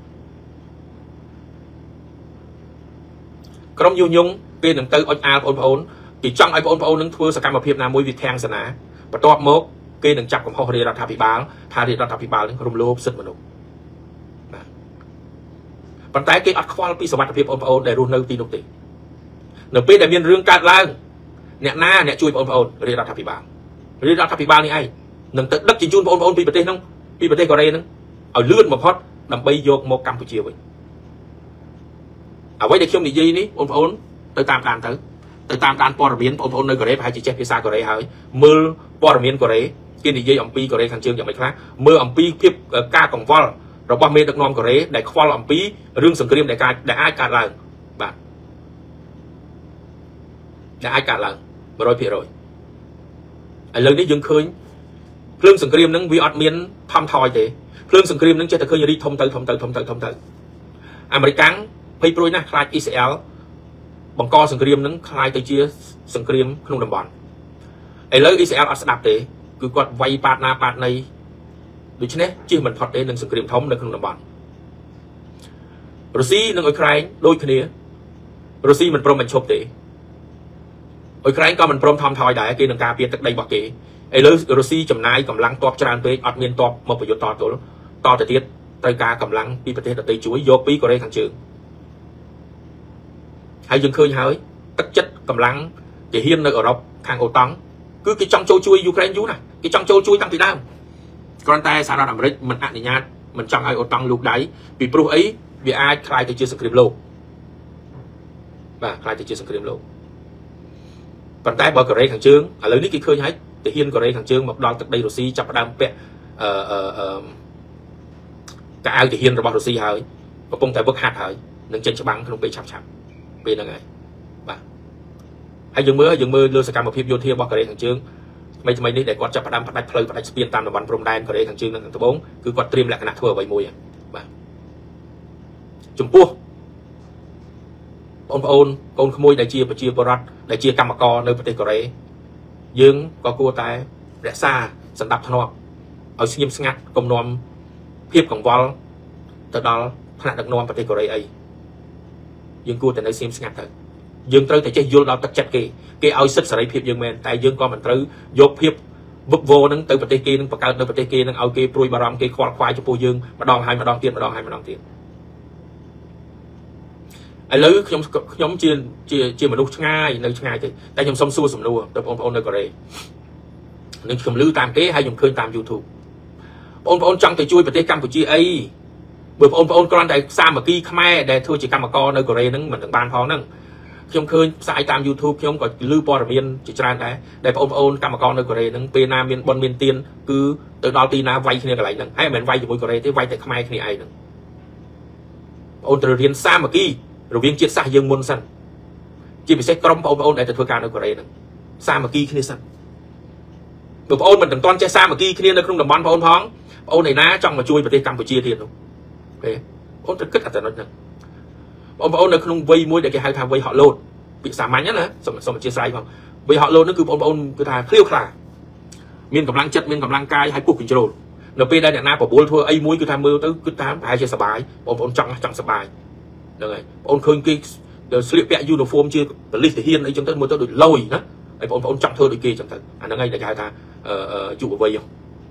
ក្រុមញុះញង់គេនឹងទៅអុចអាលបងប្អូនគេចង់ឲ្យបងប្អូននឹងធ្វើសកម្មភាពណាមួយវាធាងសនាបន្ទាប់មកគេនឹងចាប់កំហុសរាជរដ្ឋាភិបាលថារាជរដ្ឋាភិបាលនឹងរំលោភសិទ្ធិមនុស្សបាទប៉ុន្តែគេអត់ខ្វល់ពីសុវត្ថិភាពបងប្អូនដែលរស់នៅទីនោះទេនៅពេលដែលមានរឿងកើតឡើងអ្នកណាអ្នកជួយបងប្អូនរាជរដ្ឋាភិបាលរាជរដ្ឋាភិបាលនេះឯងនឹងទៅដឹកជញ្ជូនបងប្អូនពីប្រទេសនោះពីប្រទេសកូរ៉េហ្នឹងឲ្យលឿនបំផុតដើម្បីយកមកកម្ពុជាវិញអ្វីដែលខ្ញុំនិយាយនេះបងប្អូនទៅតាមដានទៅទៅ tới tam đan bò miến ôn ôn nơi Korea hay chỉ chết phía xa Korea hỏi mưa bò miến Korea kia thì dây ông pi Korea thằng chương dạng mấy khác mưa ông pi tiếp ca còng vol rồi bom mê được non Korea để khoa ông pi rương sừng cream để ca để ai cả lần bạn để ai cả lần mà rồi phía rồi lần đấy dừng khơi rương sừng cream nâng vi ọt miến thăm thoi thế rương sừng cream nâng chết từ khơi đi thông tới thông tới thông tới thông tới American hay proi na khai Israel bằng co sừng cream nâng khai tới chia sừng cream không đồng bọn ấy lấy Israel ở đạp thế cứ quạt vay bạt na bạt này được chứ nè chứ mình thoát đến nâng sừng cream thống nâng không đồng bọn Russia nâng Ukraine đôi kia Russia mình prom mình chụp thế Ukraine có mình prom thăm thoi đại kia nâng ca biệt tất đây bạc kỹ ấy lấy Russia chấm nai cầm lăng top tràn về ọt miền top mộtประโยชน์to tổ to từ tiết tay ca cầm lăng điประเทศtây chuối vô pi Korea thằng trường hay dừng khơi hỏi tất chất cầm lăng chỉ hiên nơi ở đâu hàng ổ tóng cứ cái trong châu chui Ukraine chú này cái trong châu chui tăng thì đau còn tay sao ra làm rich mình ăn thì nhát mình trong ai ổ tóng lục đáy vì pro ấy vì ai khai từ chia script lô và khai từ chia script lô còn tay bờ Korea thằng trường ở lớn cái khơi hết thì hiên Korea thằng trường một đòn từ đây Russia chập đang vẽ cả ai thì hiên rồi bao Russia hỏi và công tại bước hạt hỏi nâng trên cho băng không bị chập chập vì là ngày bà hay dừng mưa hay dừng mưa lưu sẽ cầm một phim vô thiêu bao cái thằng chương mấy mấy đi để quạt chập đam bắt đạch phơi bắt đạch spiên tam là bắn prom đan cái thằng chương thằng thứ bốn cứ quạt trim lại cái nát thua bảy mùi bà chủng pua ôn ôn ôn môi đại chia và chia bờ đại chia cam co nơiประเทศ Korea dương có cua tai rẽ xa sẵn đập thọ ở xiêm ngắt công nom phim cổng vol từ đó phản đặc nomประเทศ Korea ấy dương cua từ nơi xiêm ngắt thôi dương tới thì chơi vô đó tất chặt kì kì ao sức sợi phim dương men tại dương con mình tới vô phim vứt vô nâng từประเทศ kia nâng bạc cao từประเทศ kia nâng ao kì pruy bà ram kì khoai khoai cho phu dương mà đòn hai mà đòn tiền mà đòn hai mà đòn tiền ai lấy nhóm nhóm chia chia chia mà lúc ngay nơi ngay thì tại nhóm sông xua sầm nua từ ông ông nơi Korea nên cầm lưu tam kế hay dùng khơi tam YouTube ông ông trong thì chuiประเทศ Campuchia ấy bởi ông ông con đại xa mà kia Khmer để thôi chỉ cầm mà co nơi Korea nâng mình được ban phó nângខ្ញុំឃើញផ្សាយតាម YouTube ខ្ញុំក៏លឺព័ត៌មានជាច្រើនដែរដែលបងប្អូនកម្មករនៅកូរ៉េហ្នឹងពេលណាមានបនមានទៀនគឺទៅដល់ទីណាវាយគ្នាកន្លែងហ្នឹងហើយមិនមែនវាយជាមួយកូរ៉េទេវាយតែខ្មែរគ្នាឯងហ្នឹងបងប្អូនត្រូវរៀនសាមគ្គីរវាងជាតិសាសន៍យើងមុនសិនជាពិសេសក្រុមបងប្អូនដែលទៅធ្វើការនៅកូរ៉េហ្នឹងសាមគ្គីគ្នាសិនបងប្អូនមិនទាន់ចេះសាមគ្គីគ្នានៅក្នុងតំបន់បងប្អូនផងបងប្អូនឯណាចង់មកជួយប្រទេសកម្ពុជាទៀតនោះអូបងប្អូនត្រូវគិតអត្តន័យហ្នឹងបងប្អូននៅក្នុងវ័យមួយដែលគេហៅថាវ័យហក់លោតពាក្យសាមញ្ញណាសូមសូមអធិស្ឋានផងវ័យហក់លោតហ្នឹងគឺបងប្អូនគឺថាឃ្លាវខ្លាមានកម្លាំងចិត្តមានកម្លាំងកាយហើយពុះ control នៅពេលដែលអ្នកណាបបួលធ្វើអីមួយគឺថាមើលទៅគឺថាប្រហែលជាសប្បាយបងប្អូនចង់ចង់សប្បាយហ្នឹងហើយបងប្អូនឃើញគេស្លៀកពាក់ uniform ជាប៉ូលីសទាហានអីចឹងទៅមើលទៅដូចលយណាហើយបងប្អូនចង់ធ្វើដូចគេចឹងទៅអាហ្នឹងហើយដែលគេហៅថាយុវវ័យអ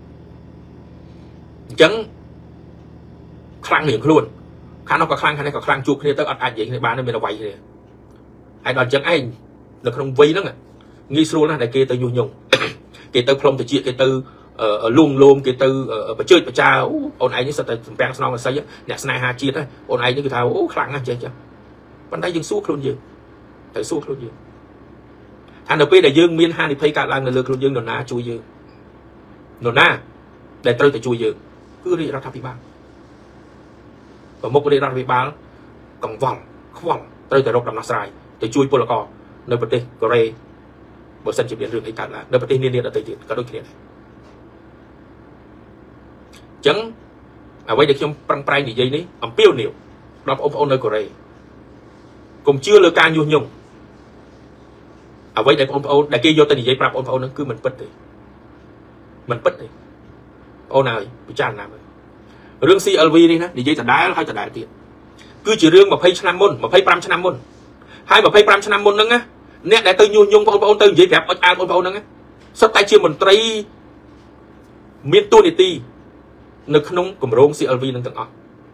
ញ្ចឹងខ្លាំងរៀងខ្លួនខាងនោះក៏ខ្លាំងខាងនេះក៏ខ្លាំងជួបគ្នាទៅអត់អាចនិយាយគ្នាបានមានអវ័យគ្នាហើយដល់អញ្ចឹងឯងនៅក្នុងវ័យហ្នឹងងាយស្រួលណាស់ដែលគេទៅញុះញង់គេទៅផ្លុំតិចគេទៅលួងលោមគេទៅបជើចបចាអូនឯងនេះសិតតែសំពាំងស្នងអស័យអ្នកស្នេហាជាតិអូនឯងនេះគឺថាអូខ្លាំងណាស់ចេះចេះប៉ុន្តែយើងសួរខ្លួនយើងទៅសួរខ្លួនយើងថានៅពេលដែលយើងមានហានិភ័យកើតឡើងនៅលើខ្លួនយើងនរណាជួយយើងនរណាដែលត្រូវតែជួយយើងគឺរាជរដ្ឋាភិបាលប្រមុខរាជរដ្ឋាភិបាលកង្វល់ខ្វល់ត្រូវតែរកដំណោះស្រាយទៅជួយពលករនៅប្រទេសកូរ៉េបើសិនជាមានរឿងអីកើតឡើងនៅប្រទេសនានាដទៃទៀតក៏ដូចគ្នាដែរអញ្ចឹងអ្វីដែលខ្ញុំប្រឹងប្រែងនិយាយនេះអំពាវនាវដល់បងប្អូននៅកូរ៉េកុំជឿលើការញុះញង់អ្វីដែលបងប្អូនដែលគេយកទៅនិយាយប្រាប់បងប្អូនហ្នឹងគឺមិនពិតទេមិនពិតទេបងប្អូនហើយពិចារណាមើលរឿង ซี អែល វី នេះណានិយាយដដែលហើយដដែលទៀតគឺជារឿងยี่สิบឆ្នាំមុនยี่สิบห้าឆ្នាំមុនហើយยี่สิบห้าឆ្នាំមុនហ្នឹងណាអ្នកដែលទៅញុះញង់បងប្អូនទៅនិយាយប្រាប់អុចអាលបងប្អូនហ្នឹងសុទ្ធតែជាមន្ត្រីមានតួនាទីនៅក្នុងគម្រោង ซี អែល វី នឹងទាំងអស់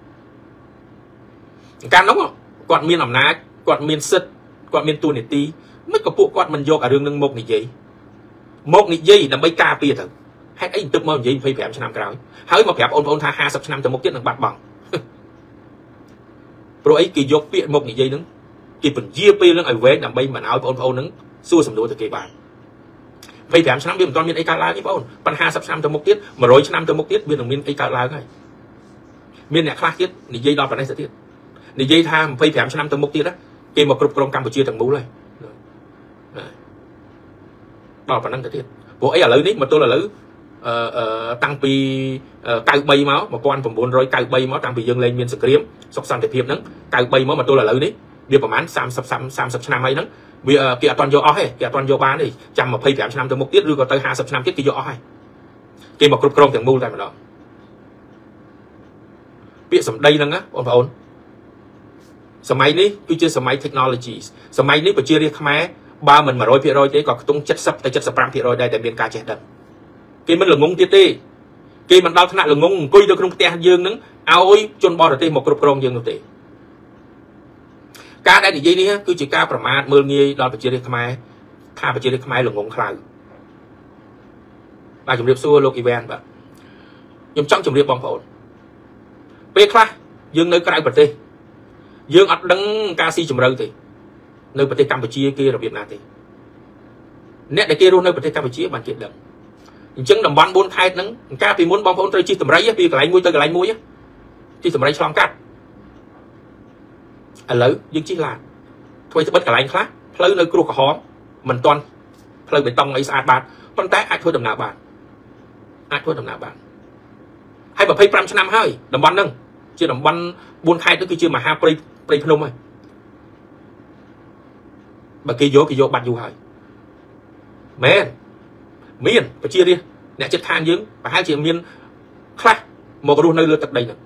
កាលនោះគាត់មានអំណាចគាត់មានសិទ្ធិគាត់មានតួនាទីមិនក៏ពួកគាត់មិនយកអារឿងនឹងមកនិយាយមកនិយាយដើម្បីការពារទៅហេតុអីទឹកមកនិយាយยี่สิบห้าឆ្នាំក្រោយហើយមកប្រាប់បងប្អូនថាห้าสิบឆ្នាំទៅមុខទៀតនឹងបាត់បង់ព្រោះអីគេយកពាក្យមកនិយាយហ្នឹងគេពន្យាពេលនឹងឲ្យវែងដើម្បីមិនឲ្យបងប្អូននឹងសួរសំណួរទៅគេបានยี่สิบห้าឆ្នាំវាមិនទាន់មានអីកើតឡើងទេបងប៉ុន្តែห้าสิบឆ្នាំទៅមុខទៀតmột trămឆ្នាំទៅមុខទៀតវានឹងមានអីកើតឡើងហើយមានអ្នកខ្លះទៀតនិយាយដល់ប៉ុណ្ណេះទៅទៀតនិយាយថាยี่สิบห้าឆ្នាំទៅមុខទៀតគេមកគ្រប់គ្រងកម្ពុជាទាំងមូលហើយដល់ប៉ុណ្ណឹងទៅទៀតព្រោះអីឥឡូវនេះមកទល់ឥឡូវអឺតាំងពីเก้าสิบสามមកmột nghìn chín trăm chín mươi baមកតាំងពីយើងលែងមានសង្គ្រាមសុខសន្តិភាពហ្នឹងเก้าสิบสามមកមកទល់ឥឡូវនេះវាប្រហែល三十 30ឆ្នាំហើយហ្នឹងវាគេអត់ទាន់យកអស់ទេគេអត់ទាន់យកបានទេចាំยี่สิบห้าឆ្នាំទៅមុខទៀតឬក៏ទៅห้าสิบឆ្នាំទៀតគេយកអស់ហើយគេមកគ្រប់គ្រងទាំងមូលតែម្ដងពាក្យសម្ដីហ្នឹងណាបងប្អូនសម័យនេះគឺជាសម័យ technology សម័យនេះប្រជារាស្ត្រខ្មែរបើមិនmột trăm phần trămទេក៏ខ្ទង់七十ទៅ七十五%ដែរតែមានការចេះដឹងគេមិនល្ងងទៀតទេគេមិនដល់ថ្នាក់ល្ងងអង្គុយនៅក្នុងផ្ទះយើងនឹងឲ្យជនបរទេសមកគ្រប់គ្រងយើងនោះទេការដែលនិយាយនេះគឺជាការប្រមាថមើលងាយដល់ប្រជារាស្ត្រខ្មែរថាប្រជារាស្ត្រខ្មែរល្ងងខ្លៅបាទជំរាបសួរលោកអ៊ីវ៉ានបាទខ្ញុំចង់ជម្រាបបងប្អូនពេលខ្លះយើងនៅក្រៅប្រទេសយើងអត់ដឹងការស៊ីជម្រៅទេនៅប្រទេសកម្ពុជាគេរបៀបណាទេអ្នកដែលគេរស់នៅប្រទេសកម្ពុជាបានគេដឹងអញ្ចឹងតំបន់bốnខេត្តហ្នឹងកាលពីមុនបងប្អូនត្រូវជិះតម្រៃពីកន្លែងមួយទៅកន្លែងមួយជិះតម្រៃឆ្លងកាត់ឥឡូវយើងជិះឡានធ្វើត្បិតកន្លែងខ្លះផ្លូវនៅគ្រោះក្រហមមិនទាន់ផ្លូវបេតុងអីស្អាតបានប៉ុន្តែអាចធ្វើដំណើរបានអាចធ្វើដំណើរបានហើយยี่สิบห้าឆ្នាំហើយតំបន់ហ្នឹងជាតំបន់bốnខេត្តទៅគឺជាមហាព្រៃព្រៃភ្នំហើយបើគេយកគេយកបាត់យូរហើយមែនមានប្រជារាស្ត្រអ្នកចិត្តខាងយើងប្រហែលជាមានខ្លះមករស់នៅលើទឹកដីហ្នឹង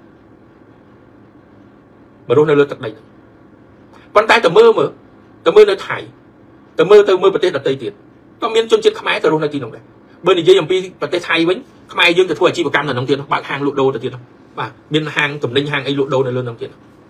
មករស់នៅលើទឹកដីហ្នឹងប៉ុន្តែទៅមើលមើលទៅមើលនៅថៃទៅមើលទៅមើលប្រទេសដទៃទៀតក៏មានជនជាតិខ្មែរទៅរស់នៅទីនោះដែរបើនិយាយអំពីប្រទេសថៃវិញខ្មែរយើងទៅធ្វើអាជីវកម្មនៅក្នុងទៀតបើកហាងលក់ដូរទៅទៀតបាទមានហាងទំនិញហាងអីលក់ដូរនៅលើនោះទៀត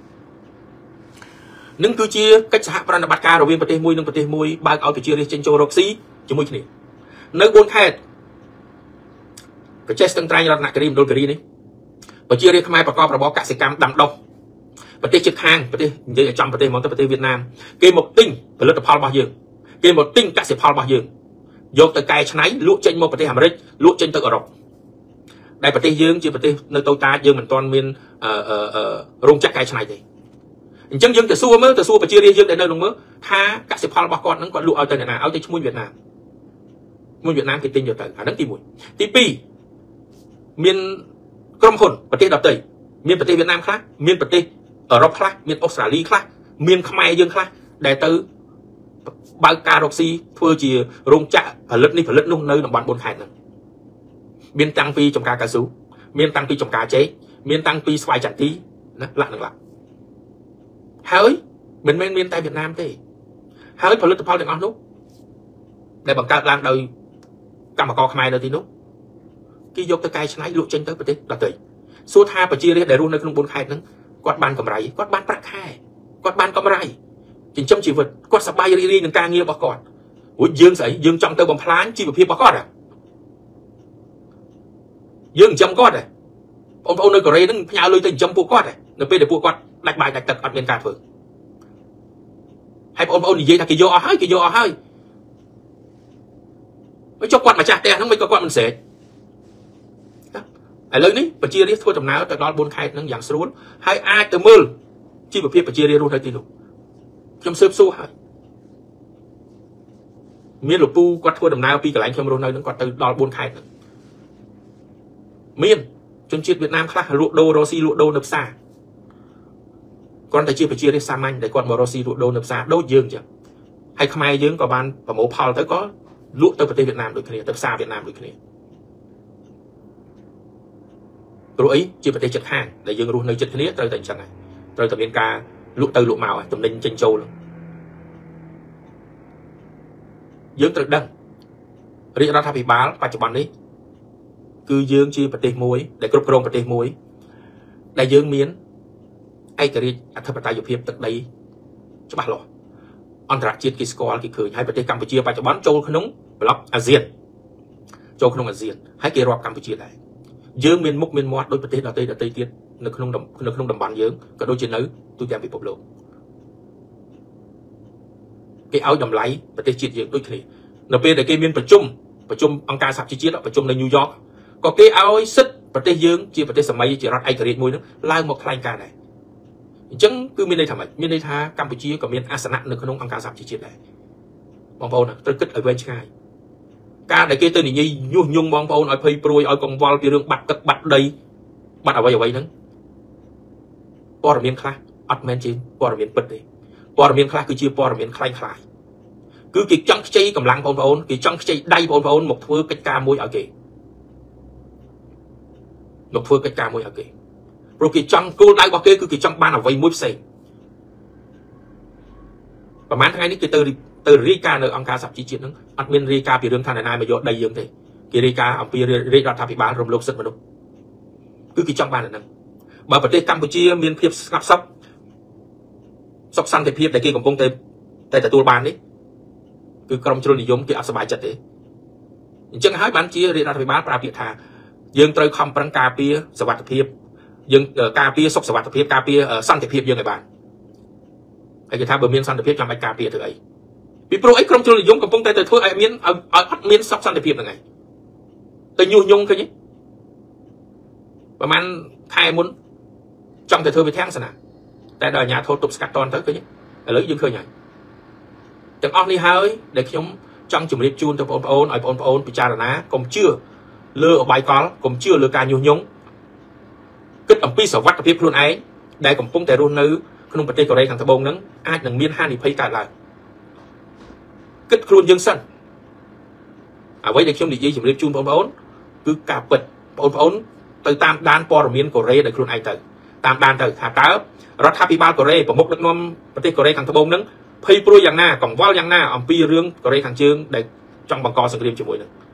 នឹងគឺជាកិច្ចសហប្រតិបត្តិការរវាងប្រទេសមួយនិងប្រទេសមួយបើកឲ្យប្រជារាស្ត្រចេញចូលរកស៊ីជាមួយគ្នានៅbốnខេត្តកញ្ចេះស្ទឹងត្រែងរតនគិរីមណ្ឌលគិរីនេះប្រជារាស្ត្រខ្មែរប្រកបរបរកសិកម្មដាំដុះប្រទេសជិតខាងប្រទេសនិយាយឲ្យចំប្រទេសហ្មងទៅប្រទេសវៀតណាមគេមកទិញផលិតផលរបស់យើងគេមកទិញកសិផលរបស់យើងយកទៅកែច្នៃលក់ចេញមកប្រទេសអាមេរិកលក់ចេញទៅអឺរ៉ុបដែលប្រទេសយើងជាប្រទេសនៅតូចតាចយើងមិនទាន់មានរោងចក្រកែច្នៃទេអញ្ចឹងយើងទៅសួរមើលទៅសួរប្រជារាស្ត្រយើងដែលនៅក្នុងមើលថាកសិផលរបស់គាត់ហ្នឹងគាត់លក់ឲ្យទៅអ្នកណាឲ្យទៅឈ្មោះវៀតណាមមួយវៀតណាមគេទិញយកទៅអាហ្នឹងទី1ទី2មានក្រុមហ៊ុនប្រទេសដទៃមានប្រទេសវៀតណាមខ្លះមានប្រទេសអឺរ៉ុបខ្លះមានអូស្ត្រាលីខ្លះមានខ្មែរយើងខ្លះដែលទៅបើកការរកស៊ីធ្វើជារោងចក្រផលិតនេះផលិតនោះនៅតំបន់bốnខេត្តហ្នឹងមានតាំងពីចំការកៅស៊ូមានតាំងពីចំការចេកមានតាំងពីស្វាយចន្ទទីណាឡាក់នឹងឡាក់ហើយមិនមែនមានតែវៀតណាមទេហើយផលិតផលទាំងអស់នោះដែលបង្កើតឡើងដោយកម្មករខ្មែរនៅទីនោះគេយកទៅកែច្នៃលក់ចេញទៅប្រទេសដទៃសួរថាប្រជារាស្ត្រដែលរស់នៅក្នុងbốnខេត្តហ្នឹងគាត់បានកម្រៃគាត់បានប្រាក់ខែគាត់បានកម្រៃចិញ្ចឹមជីវិតគាត់សប្បាយរីករាយនឹងការងាររបស់គាត់ព្រោះយើងស្អីយើងចង់ទៅបំផ្លាញជីវភាពរបស់គាត់យើងចិញ្ចឹមគាត់បងប្អូននៅកូរ៉េហ្នឹងផ្ញើលុយទៅចិញ្ចឹមពួកគាត់នៅពេលដែលពួកគាត់ដាច់បាយដាច់ទឹកអត់មានការធ្វើហើយបងប្អូននិយាយថាគេយកអស់ហើយគេយកអស់ហើយហើយចុះគាត់ម្ចាស់ផ្ទះហ្នឹងមិនក៏គាត់មិនស្រែកឥឡូវនេះប្រជារាស្ត្រធ្វើដំណើរទៅដល់bốnខេត្តហ្នឹងយ៉ាងស្រួលហើយអាចទៅមើលជីវភាពប្រជារាស្ត្ររស់នៅទីនោះខ្ញុំស៊ើបសួរហើយមានលោកពូគាត់ធ្វើដំណើរពីកន្លែងខ្ញុំរស់នៅហ្នឹងគាត់ទៅដល់bốnខេត្តហ្នឹងមានជនជាតិវៀតណាមខ្លះលក់ដូររ៉ូស៊ីលក់ដូរនៅផ្សារគាត់តែជាប្រជារាស្ត្រសាមញ្ញដែលគាត់មករ៉ូស៊ីលក់ដូរនៅផ្សារដូចយើងចឹងហើយខ្មែរយើងក៏បានប្រមូលផលទៅក៏លក់ទៅប្រទេសវៀតណាមដូចគ្នាទៅផ្សារវៀតណាមដូចគ្នាព្រោះអីជាប្រទេសជិតខាងដែលយើងរស់នៅជិតគ្នាត្រូវតែអញ្ចឹងហើយត្រូវតែមានការលក់ទៅលក់មកហើយទំនិញចេញចូលយើងត្រូវដឹងរាជរដ្ឋាភិបាលបច្ចុប្បន្ននេះគឺយើងជាប្រទេសមួយដែលគ្រប់គ្រងប្រទេសមួយដែលយើងមានឯករាជ្យអធិបតេយ្យភាពទឹកដីច្បាស់លាស់អន្តរជាតិគេស្គាល់គេឃើញហើយប្រទេសកម្ពុជាបច្ចុប្បន្នចូលក្នុងប្លុកអាស៊ានចូលក្នុងអាស៊ានហើយគេរាប់កម្ពុជាដែរយើងមានមុខមានមាត់ដោយប្រទេសដទៃដទៃទៀតនៅក្នុងនៅក្នុងតំបន់យើងក៏ដូចជានៅទូទាំងពិភពលោក cái áo đầm lấy và cái chuyện gì đôi khi nó bên để cái miềnประชุมประชุมអង្គការសហជីវជាតិประชุมនៅ New York ក៏គេឲ្យសិទ្ធិប្រទេសយើងជាប្រទេសសម័យជារដ្ឋឯករាជ្យមួយហ្នឹងឡើងមកថ្លែងការដែរអញ្ចឹងគឺមានន័យថាម៉េចមានន័យថាកម្ពុជាក៏មានអាសនៈនៅក្នុងអង្គការសហជីវជាតិដែរបងប្អូនត្រូវគិតឲ្យវែងឆ្ងាយការដែលគេទៅនិយាយញុះញង់បងប្អូនឲ្យភ័យព្រួយឲ្យកង្វល់ពីរឿងបាត់ទឹកបាត់ដីបាត់អ្វីអ្វីហ្នឹងព័ត៌មានខ្លះអត់មែនជាព័ត៌មានពិតទេព័ត៌មានខ្លះគឺជាព័ត៌មានคล้ายคล้ายគឺគេចង់ខ្ចីកម្លាំងបងប្អូនគេចង់ខ្ចីដៃបងប្អូនមកធ្វើកិច្ចការមួយឲ្យគេមកធ្វើកិច្ចការមួយឲ្យគេព្រោះគេចង់គោលដៅរបស់គេគឺគេចង់បានអ្វីមួយផ្សេងប្រហែលថ្ងៃនេះគេទៅទៅរាយការណ៍នៅអង្គការសហជីវជាតិហ្នឹងអត់មានរាយការណ៍ពីរឿងថាណាមកយកដីយើងទេគេរាយការណ៍អំពីរាជរដ្ឋាភិបាលរំលោភសិទ្ធិមនុស្សគឺគេចង់បានហ្នឹងបើប្រទេសកម្ពុជាមានភាពស្ងប់សុខសុខសន្តិភាពដែលគេកំពុងតែតែទទួលបាននេះគឺក្រុមជ្រុលនិយមគេអត់សប្បាយចិត្តទេអញ្ចឹងហើយបានជារាជរដ្ឋាភិបាលប្រាប់ពាក្យថាយើងត្រូវខំប្រឹងការពារសុវត្ថិភាពយើងការពារសុខសុវត្ថិភាពការពារសន្តិភាពយើងឲ្យបានហើយគេថាបើមានសន្តិភាពចាំបាច់ការពារធ្វើអីពីព្រោះអីក្រុមជ្រុលនិយមកំពុងតែទៅធ្វើឲ្យមានឲ្យអត់មានសុខសន្តិភាពហ្នឹងឯងទៅញុះញង់ឃើញទេប្រហែលខែមុនចង់ទៅធ្វើវិធានសនាតែដល់អាជ្ញាធរទប់ស្កាត់តន់ទៅឃើញឥឡូវយើងឃើញហើយទាំងអស់នេះហើយដែលខ្ញុំចង់ជម្រាបជូនទៅបងប្អូនឲ្យបងប្អូនពិចារណាកុំជឿលើអបាយកលកុំជឿលើការញុះញង់គិតអំពីសុវត្ថិភាពខ្លួនឯងដែលកំពុងតែរស់នៅក្នុងប្រទេសកូរ៉េខាងត្បូងហ្នឹងអាចនឹងមានហានិភ័យកើតឡើងគិតខ្លួនយើងសិនអ្វីដែលខ្ញុំនិយាយជម្រាបជូនបងប្អូនគឺការពិតបងប្អូនទៅតាមដានព័ត៌មានកូរ៉េដោយខ្លួនឯងទៅតាមដានទៅថាតើរដ្ឋាភិបាលកូរ៉េប្រមុខដឹកនាំប្រទេសកូរ៉េខាងត្បូងហ្នឹងភ័យព្រួយយ៉ាងណាកង្វល់យ៉ាងណាអំពីរឿងកូរ៉េខាងជើងដែលចង់បង្កសង្គ្រាមជាមួយនឹង